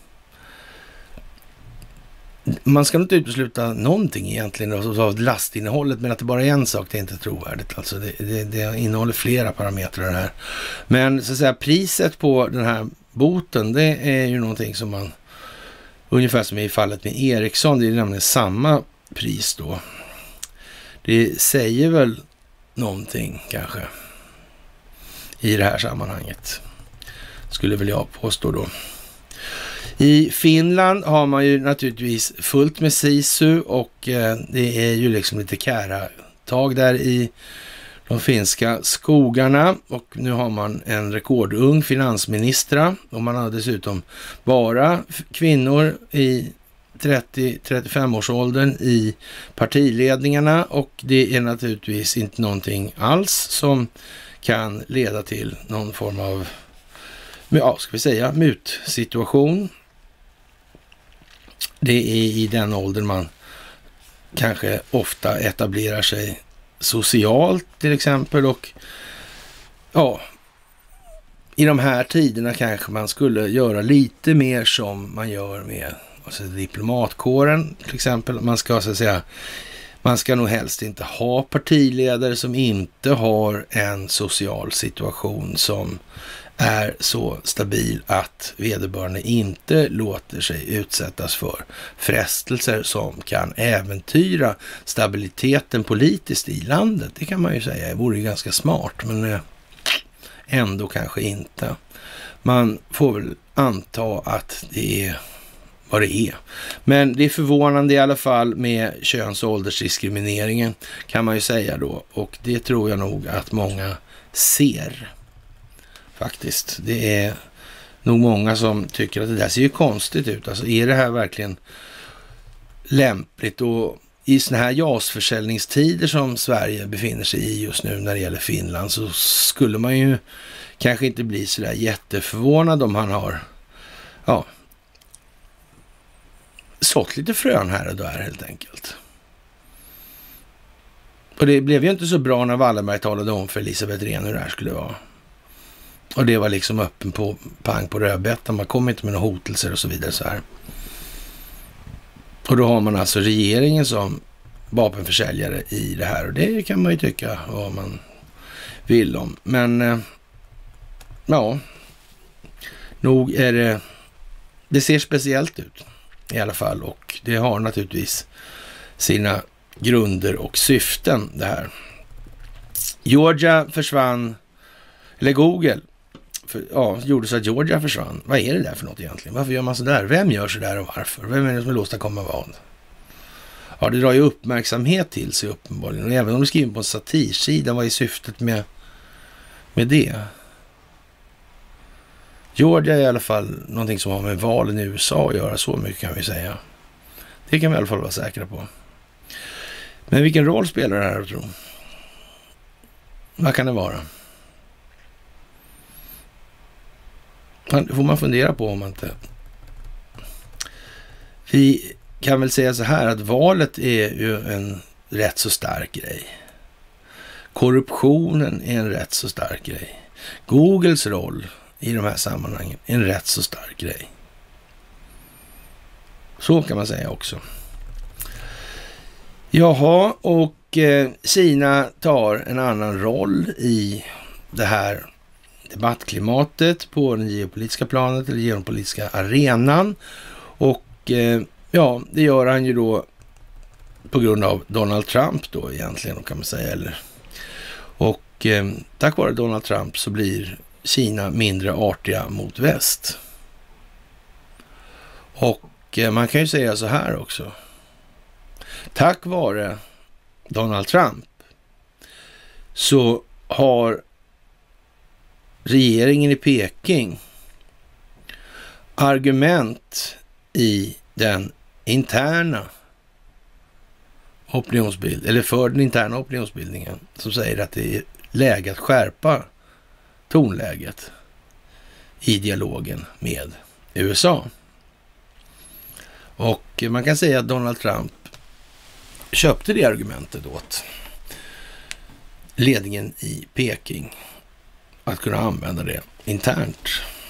Man ska inte utesluta någonting egentligen av lastinnehållet, men att det bara är en sak, det är inte trovärdigt. Alltså det innehåller flera parametrar här. Men så att säga, priset på den här boten, det är ju någonting som man, ungefär som i fallet med Ericsson, det är nämligen samma pris då. Det säger väl någonting kanske i det här sammanhanget, skulle väl jag påstå då. I Finland har man ju naturligtvis fullt med sisu och det är ju liksom lite kära tag där i de finska skogarna, och nu har man en rekordung finansministra och man har dessutom bara kvinnor i 30-35-årsåldern i partiledningarna, och det är naturligtvis inte någonting alls som kan leda till någon form av, ska vi säga, mutsituation. Det är i den åldern man kanske ofta etablerar sig socialt till exempel, och i de här tiderna kanske man skulle göra lite mer som man gör med diplomatkåren till exempel. Man ska så att säga, man ska nog helst inte ha partiledare som inte har en social situation som är så stabil att vederbörande inte låter sig utsättas för frestelser som kan äventyra stabiliteten politiskt i landet. Det kan man ju säga, det vore ju ganska smart, men ändå kanske inte. Man får väl anta att det är vad det är. Men det är förvånande i alla fall med köns- och åldersdiskrimineringen, kan man ju säga då, och det tror jag nog att många ser. Faktiskt. Det är nog många som tycker att det där ser ju konstigt ut. Alltså är det här verkligen lämpligt? Och i såna här JAS-försäljningstider som Sverige befinner sig i just nu när det gäller Finland, så skulle man ju kanske inte bli så där jätteförvånad om han har sått lite frön här och där helt enkelt. Och det blev ju inte så bra när Wallenberg talade om för Elisabeth Rehn hur det här skulle vara. Och det var liksom öppen på pang på rödbetan. Man kom inte med några hotelser och så vidare så här. Och då har man alltså regeringen som vapenförsäljare i det här. Och det kan man ju tycka vad man vill om. Men nog är det ser speciellt ut i alla fall. Och det har naturligtvis sina grunder och syften det här. Georgia försvann, eller Google gjorde så att Georgia försvann. Vad är det där för något egentligen? Varför gör man så där? Vem gör så där och varför? Vem är det som vill åstadkomma vad? Ja, det drar ju uppmärksamhet till sig uppenbarligen. Och även om du skriver på en satirsida, vad är syftet med det? Georgia är i alla fall någonting som har med valen i USA att göra, så mycket kan vi säga. Det kan vi i alla fall vara säkra på. Men vilken roll spelar det här, tror jag? Vad kan det vara? Det får man fundera på om man inte... Vi kan väl säga så här att valet är ju en rätt så stark grej. Korruptionen är en rätt så stark grej. Googles roll i de här sammanhangen är en rätt så stark grej. Så kan man säga också. Jaha, och Kina tar en annan roll i det här debattklimatet på den geopolitiska planet eller geopolitiska arenan. Och det gör han ju då på grund av Donald Trump då egentligen, kan man säga. Och tack vare Donald Trump så blir Kina mindre artiga mot väst. Och man kan ju säga så här också. Tack vare Donald Trump så har regeringen i Peking argument i den interna opinionsbild, eller för den interna opinionsbildningen, som säger att det är läge att skärpa tonläget i dialogen med USA. Och man kan säga att Donald Trump köpte det argumentet åt ledningen i Peking att kunna använda det internt.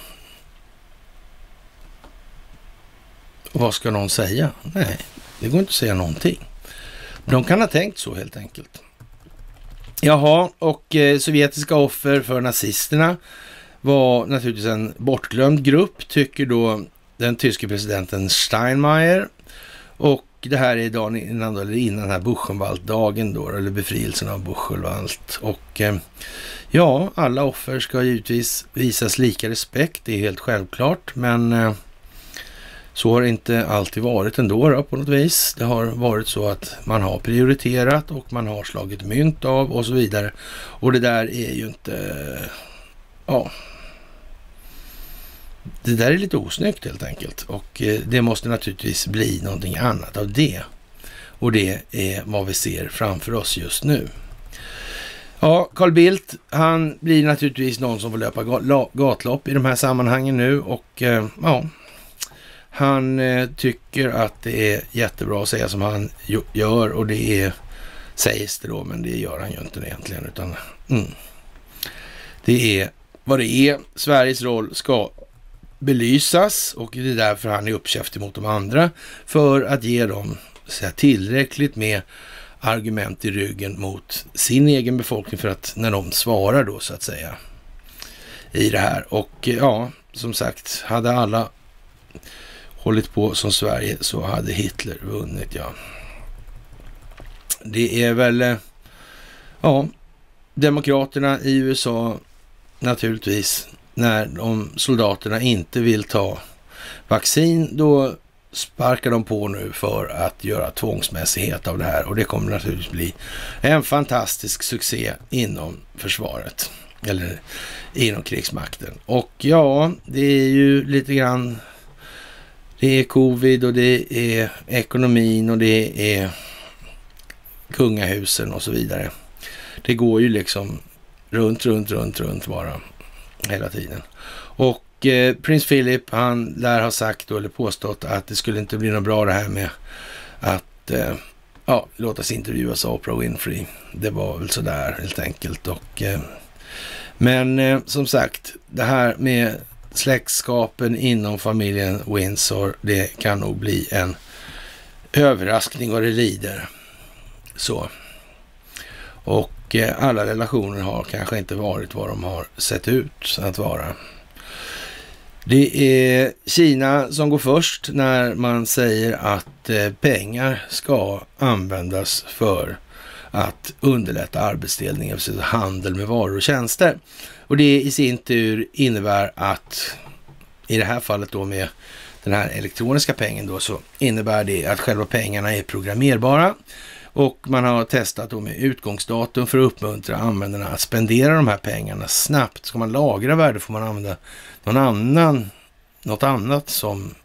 Och vad ska någon säga? Nej, det går inte att säga någonting. De kan ha tänkt så helt enkelt. Jaha, och sovjetiska offer för nazisterna var naturligtvis en bortglömd grupp, tycker då den tyske presidenten Steinmeier. Och det här är dagen innan den här Buchenwald-dagen då, eller befrielsen av Buchenwald. Och alla offer ska givetvis visas lika respekt, det är helt självklart. Men så har det inte alltid varit ändå då, på något vis. Det har varit så att man har prioriterat och man har slagit mynt av och så vidare. Och det där är ju inte... Det där är lite osnyggt helt enkelt. Och det måste naturligtvis bli någonting annat av det. Och det är vad vi ser framför oss just nu. Ja, Carl Bildt, han blir naturligtvis någon som får löpa gatlopp i de här sammanhangen nu. Och han tycker att det är jättebra att säga som han gör. Och det är, sägs det då, men det gör han ju inte egentligen. Utan det är vad det är. Sveriges roll ska belysas och det är därför han är uppkäftig mot de andra, för att ge dem tillräckligt med argument i ryggen mot sin egen befolkning för att när de svarar då så att säga i det här. Och som sagt, hade alla hållit på som Sverige så hade Hitler vunnit, Det är väl demokraterna i USA naturligtvis. När de soldaterna inte vill ta vaccin, då sparkar de på nu för att göra tvångsmässighet av det här. Och det kommer naturligtvis bli en fantastisk succé inom försvaret. Eller inom krigsmakten. Och det är ju lite grann... Det är covid och det är ekonomin och det är kungahusen och så vidare. Det går ju liksom runt bara hela tiden. Och prins Philip, han lär ha sagt då, eller påstått att det skulle inte bli något bra det här med att låta sig intervjuas av Oprah Winfrey. Det var väl sådär helt enkelt. Och, men som sagt, det här med släktskapen inom familjen Windsor, det kan nog bli en överraskning vad det lider. Så. Och alla relationer har kanske inte varit vad de har sett ut att vara. Det är Kina som går först när man säger att pengar ska användas för att underlätta arbetsdelning, alltså handel med varor och tjänster. Och det i sin tur innebär att, i det här fallet då med den här elektroniska pengen då, så innebär det att själva pengarna är programmerbara. Och man har testat då med utgångsdatum för att uppmuntra användarna att spendera de här pengarna snabbt. Ska man lagra värde får man använda något annat som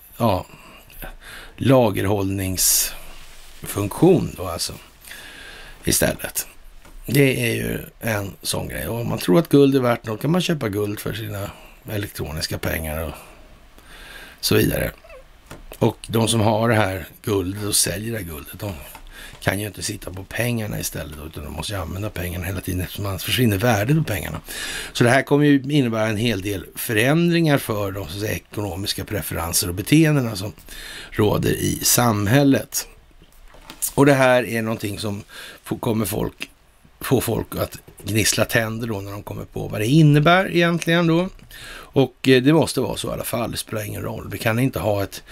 lagerhållningsfunktion då alltså istället. Det är ju en sån grej. Och om man tror att guld är värt något kan man köpa guld för sina elektroniska pengar och så vidare. Och de som har det här guldet och säljer det här guldet, de kan ju inte sitta på pengarna istället, utan de måste ju använda pengarna hela tiden eftersom man försvinner värdet på pengarna. Så det här kommer ju innebära en hel del förändringar för de så att säga, ekonomiska preferenser och beteendena som råder i samhället. Och det här är någonting som kommer få folk att gnissla tänder då när de kommer på vad det innebär egentligen då. Och det måste vara så i alla fall, det spelar ingen roll. Vi kan inte ha ett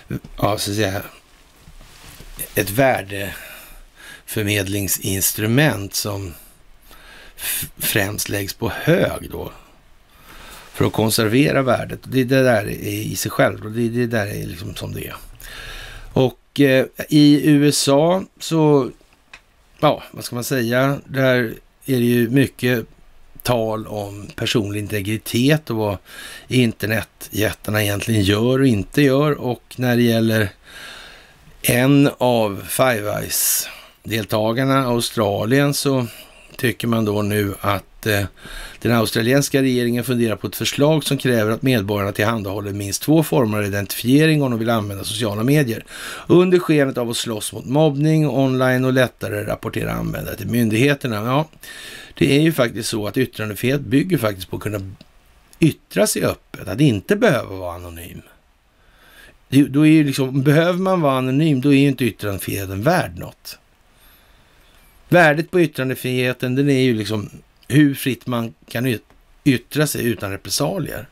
värdeförmedlingsinstrument som främst läggs på hög då för att konservera värdet. Det där är i sig själv och det där är liksom som det är. Och i USA så, vad ska man säga, där är det ju mycket tal om personlig integritet och vad internetjättarna egentligen gör och inte gör. Och när det gäller en av Five Eyes-deltagarna, Australien, så tycker man då nu att den australienska regeringen funderar på ett förslag som kräver att medborgarna tillhandahåller minst 2 former av identifiering om de vill använda sociala medier. Under skenet av att slåss mot mobbning online och lättare rapportera användare till myndigheterna. Ja, det är ju faktiskt så att yttrandefrihet bygger faktiskt på att kunna yttra sig öppet, att inte behöva vara anonym. Då är ju liksom, behöver man vara anonym, då är ju inte yttrandefriheten värd något. Värdet på yttrandefriheten, den är ju liksom hur fritt man kan yttra sig utan repressalier.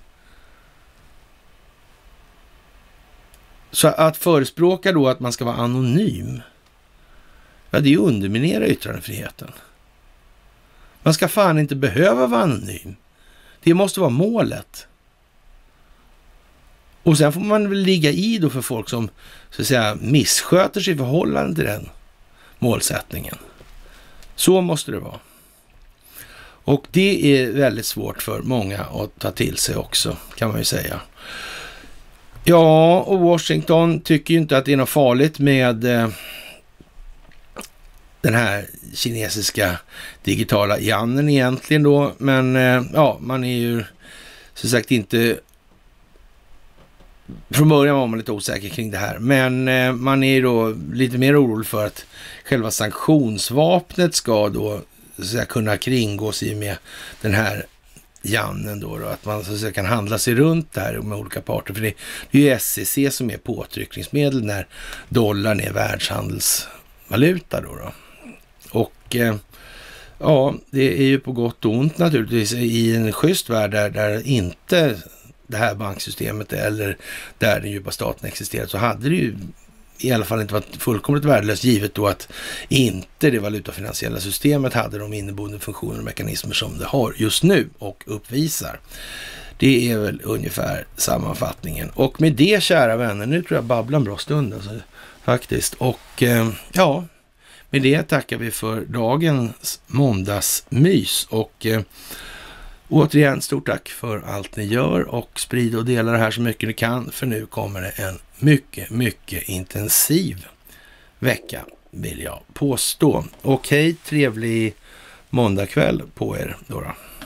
Så att förespråka då att man ska vara anonym, det är ju underminera yttrandefriheten. Man ska fan inte behöva vara anonym. Det måste vara målet. Och sen får man väl ligga i då för folk som så att säga missköter sig i förhållande till den målsättningen. Så måste det vara. Och det är väldigt svårt för många att ta till sig också, kan man ju säga. Ja, och Washington tycker ju inte att det är något farligt med den här kinesiska digitala yannen egentligen då. Men man är ju så sagt inte... Från början var man lite osäker kring det här, men man är då lite mer orolig för att själva sanktionsvapnet ska då så att säga kunna kringgås i med den här jannen då, att man så att säga kan handla sig runt där med olika parter, för det är ju SEC som är påtryckningsmedel när dollarn är världshandelsvaluta då. Och det är ju på gott och ont naturligtvis i en schysst värld där inte det här banksystemet eller där den djupa staten existerar, så hade det ju i alla fall inte varit fullkomligt värdelöst, givet då att inte det valutafinansiella systemet hade de inneboende funktioner och mekanismer som det har just nu och uppvisar. Det är väl ungefär sammanfattningen. Och med det, kära vänner, nu tror jag babblar en bra stund alltså, faktiskt. Och med det tackar vi för dagens måndagsmys och återigen, stort tack för allt ni gör och sprid och dela det här så mycket ni kan, för nu kommer det en mycket, mycket intensiv vecka vill jag påstå. Okej, trevlig måndagkväll på er då.